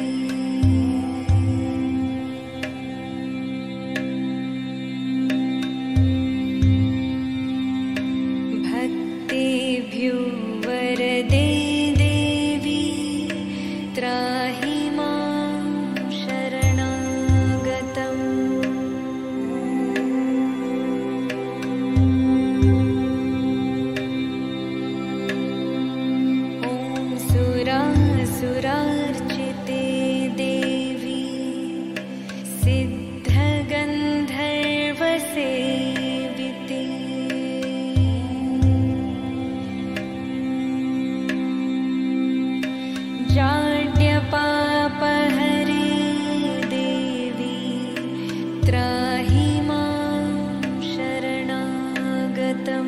भक्तेभ्यो वरदे देवी त्राहि मां शरणागतम्। सुरार्चिते देवी सिद्धगन्धर्वसेविते। जाड्यपापहरे देवी त्राहि मां शरणागतम्।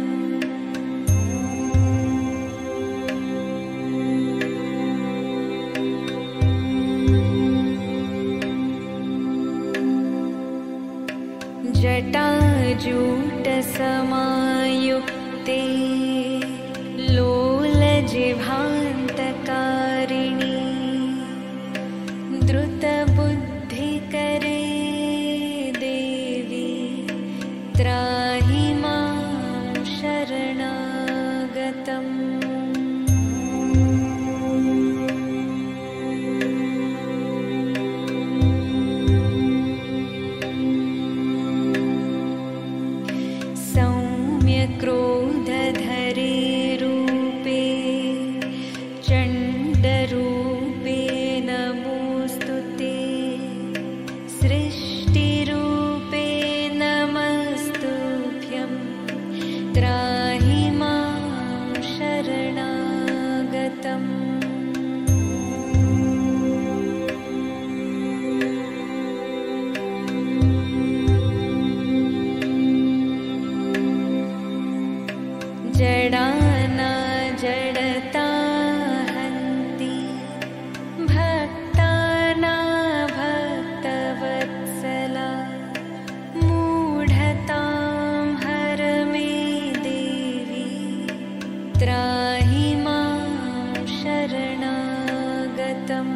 जटाजूटसमायुक्ते लोलजिह्वान्तकारिणी द्रुतबुद्धिकरे देवी त्राहि मां शरणागतम्। क्रोधधरे रूपे चण्डरूपे नमोऽस्तु ते। सृष्टिरूपे नमस्तुभ्यं त्राहि मां शरणागतम्। जडाना जडता हन्ति भक्ताना भक्तवत्सला। मूढतां हर मे देवी त्राहि मां शरणागतम्।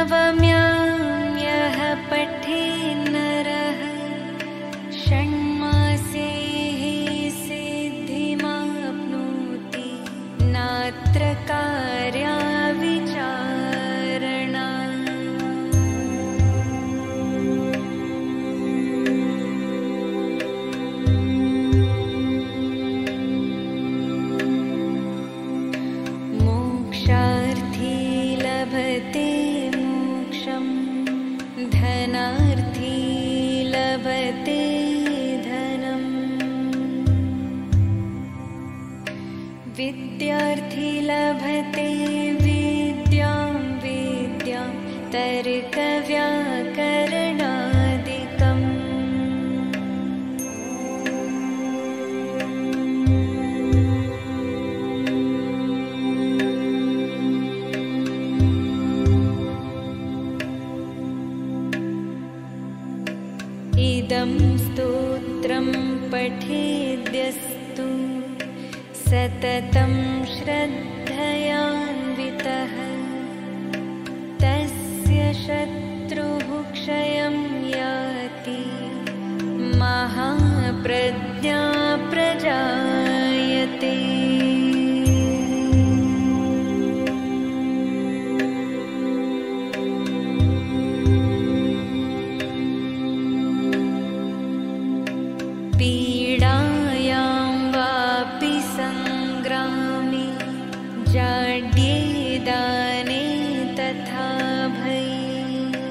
नवम्यां यः पठे नरः षण्मासेः सिद्धिमाप्नोति नात्र कार्या विचारणा। मोक्षार्थी लभते मोक्षं धनार्थी लभते धनम् विद्यार्थी लभते विद्यां विद्यां तर्कव्याकरणादिकम्। इदं स्तोत्रं पठेद्यस्तु सततं श्रद्धयान्वितः तस्य शत्रुः क्षयं याति महाप्रज्ञा प्रजायते। पीडायां वापि संग्रामे जाड्ये दाने तथा भये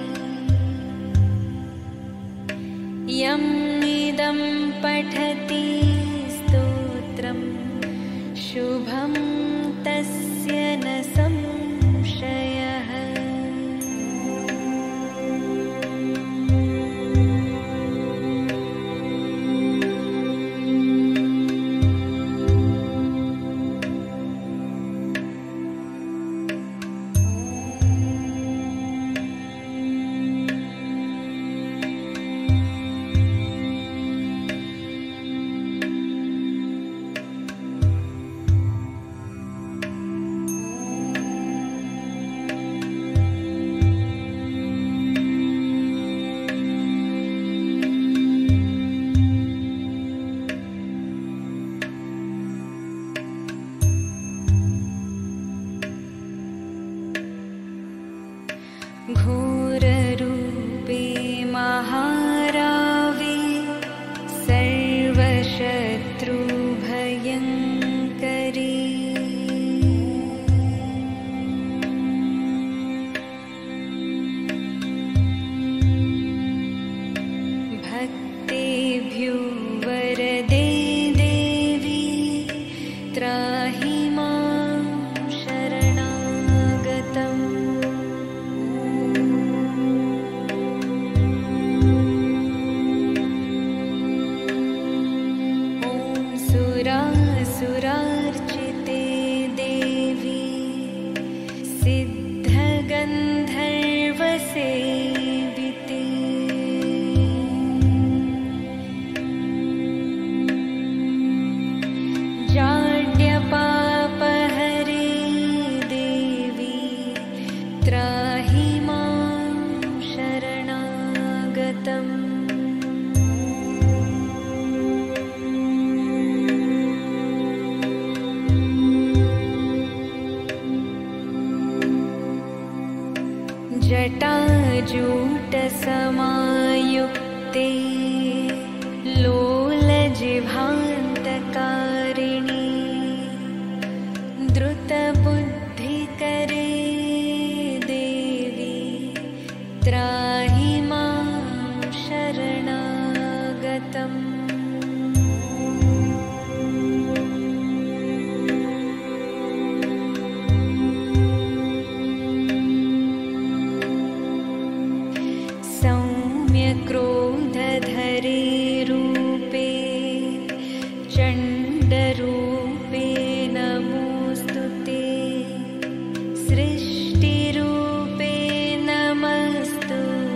यम् इदं पठति स्तोत्रं शुभं तस्य न संशयः। घोररूपे महारावे सर्वशत्रुभयङ्करी भक्तेभ्यो वरदे देवी त्राहि मां शरणागतम्। सुरार्चिते देवी सिद्धगन्धर्वसेविते जाड्यपापहरे देवी त्राहि मां शरणागतम्। जटाजूटसमायुक्ते लोलजिह्वान्तकारिणी द्रुतबुद्धिकरे देवी त्राहि मां शरणागतम्। क्रोधधरे रूपे चण्डरूपे नमोऽस्तु ते सृष्टिरूपे नमस्तु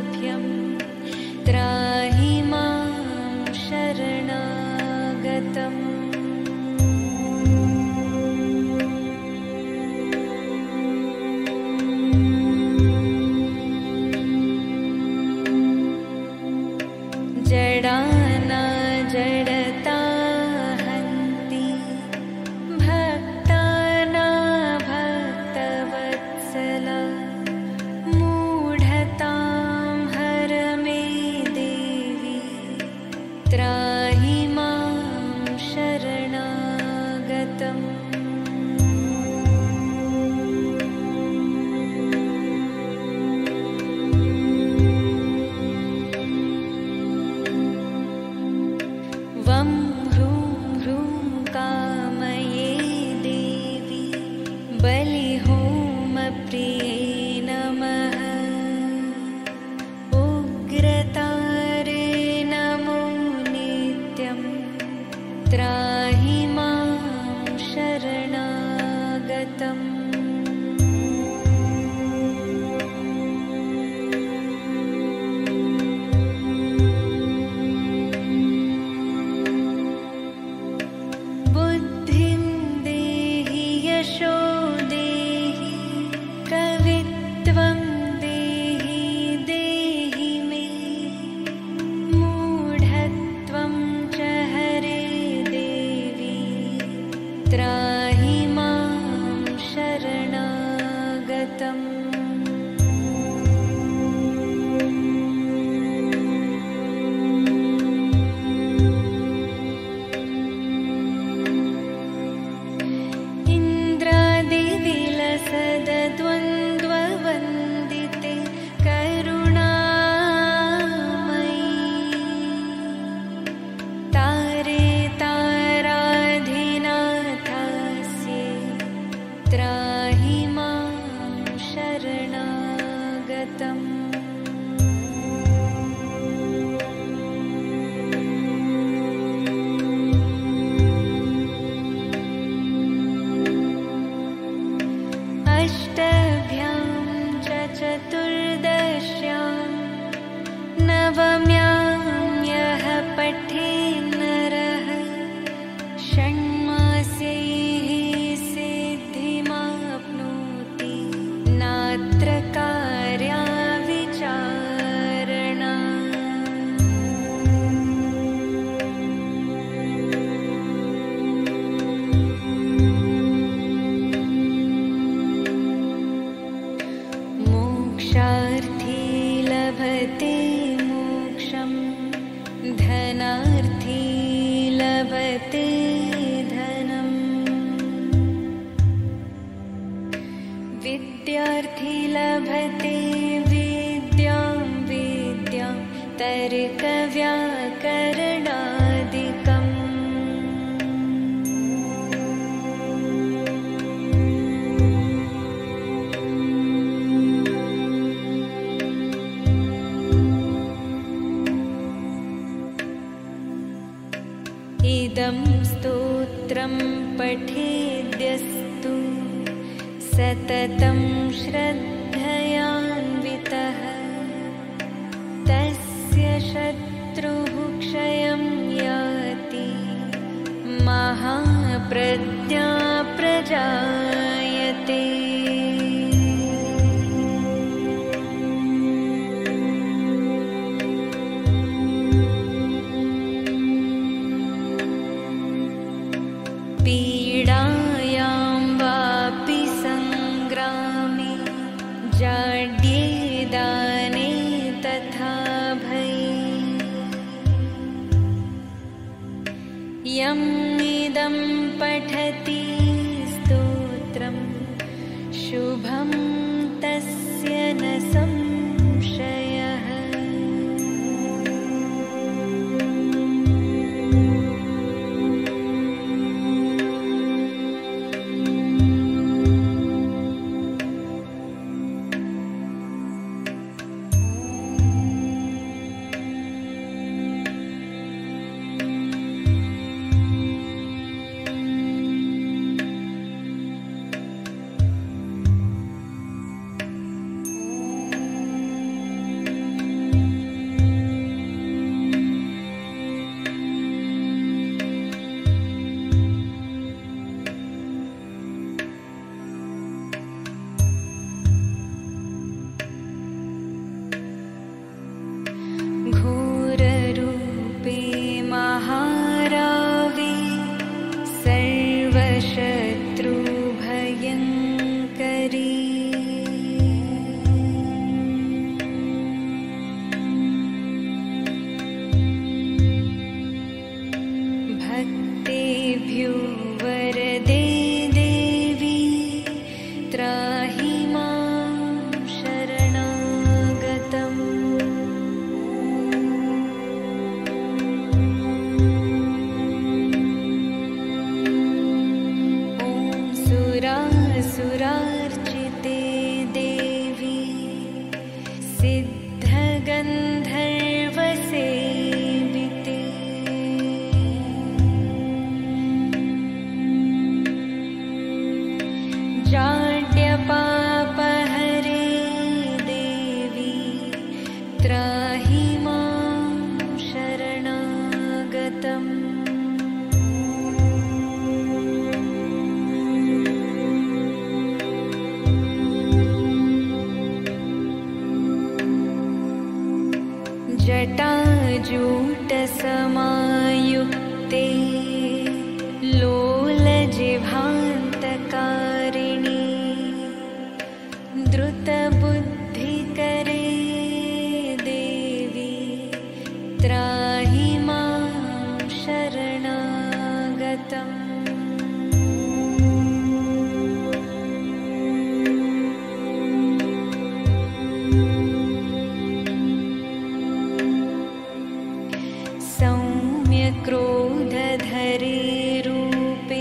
स्तोत्रं पठेद्यस्तु सततं श्रद्धयान्वितः तस्य शत्रुः क्षयं याति महाप्रज्ञा प्रजायते। पीडायां वापि संग्रामे जाड्ये दाने तथा भये यम् इदं पठति स्तोत्रं शुभं तस्य न संशयः। घोररूपे महारावे सर्वशत्रुभयङ्करी भक्तेभ्यो वरदे देवी त्राहि मां शरणागतम्। सुरार्चिते देवी सिद्धगन्धर्वसेविते जाड्यपापहरे देवी त्राहि मां शरणागतम्। जटाजूटसमायुक्ते लोलजिह्वान्तकारिणी द्रुतबुद्धिकरे देवी त्राहि मां शरणागतम्। सौम्यक्रोधधरे रूपे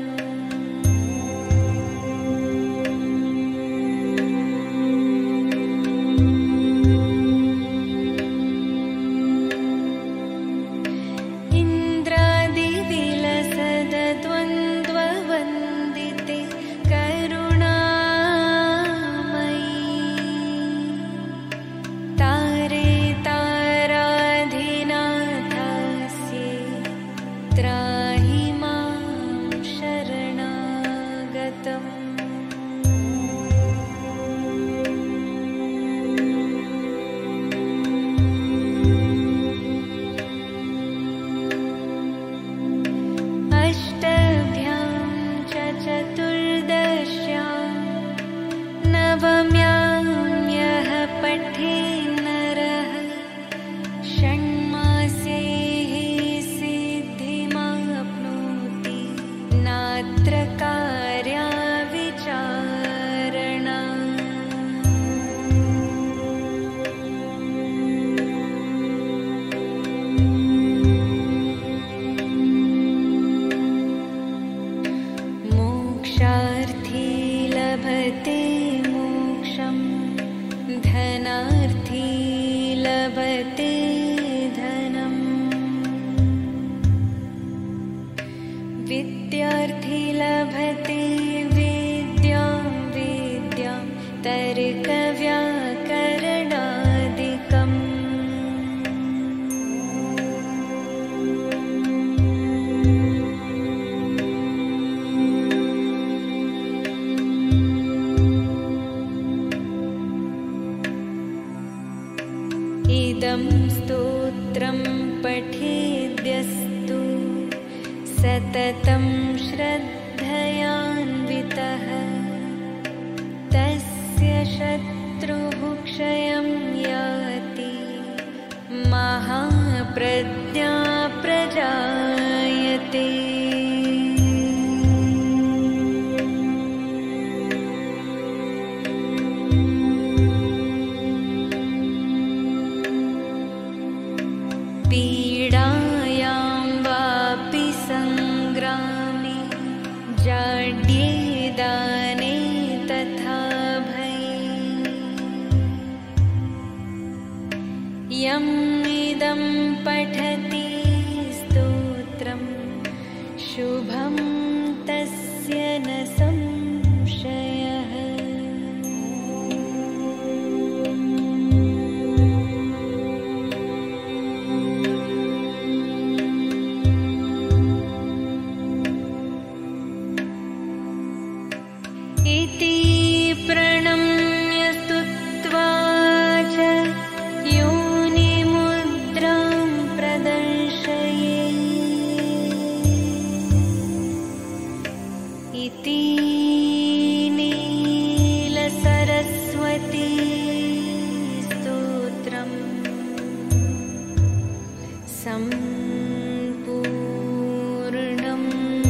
इन्द्रादिविलसद्द्वन्द्ववन्दिते करुणामयी तारे ताराधिनाथास्ये त्राहि मां शरणागतम्। अष्टभ्यां च चतुर्दश्यां नवम्यां यः पठेत् नरः षण्मास्यैः सिद्धिमाप्नोति नात्र कार्या विचारणा। मोक्षार्थी लभते मोक्षं धनार्थी लभते धनम् विद्यार्थी लभते विद्यां विद्यां तर्कव्याकरणादिकम्। इदं स्तोत्रं पठेद्यस्तु सततं श्रद्धयान्वितः तस्य शत्रुः क्षयं याति महाप्रज्ञा प्रजायते। पीडायां वापि सङ्ग्रामे जाड्ये दाने तथा भये यम् इदं पठति स्तोत्रं शुभं तस्य न संशयः। इति प्रणम्य स्तुत्वा च योनिमुद्रां प्रदर्शये इति नीलसरस्वती स्तोत्रम् सम्पूर्णम्।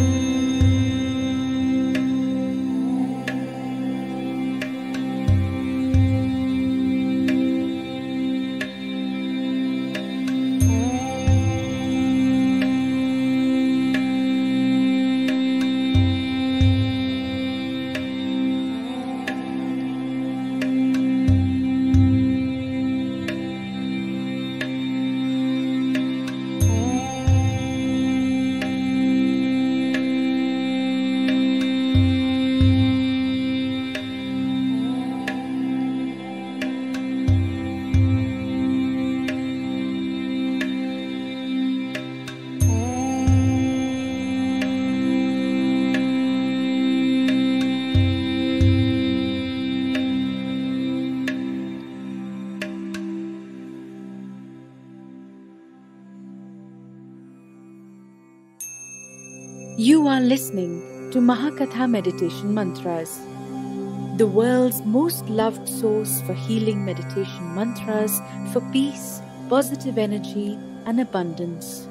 You are listening to Mahakatha Meditation Mantras, the world's most loved source for healing meditation mantras for peace, positive energy, and abundance.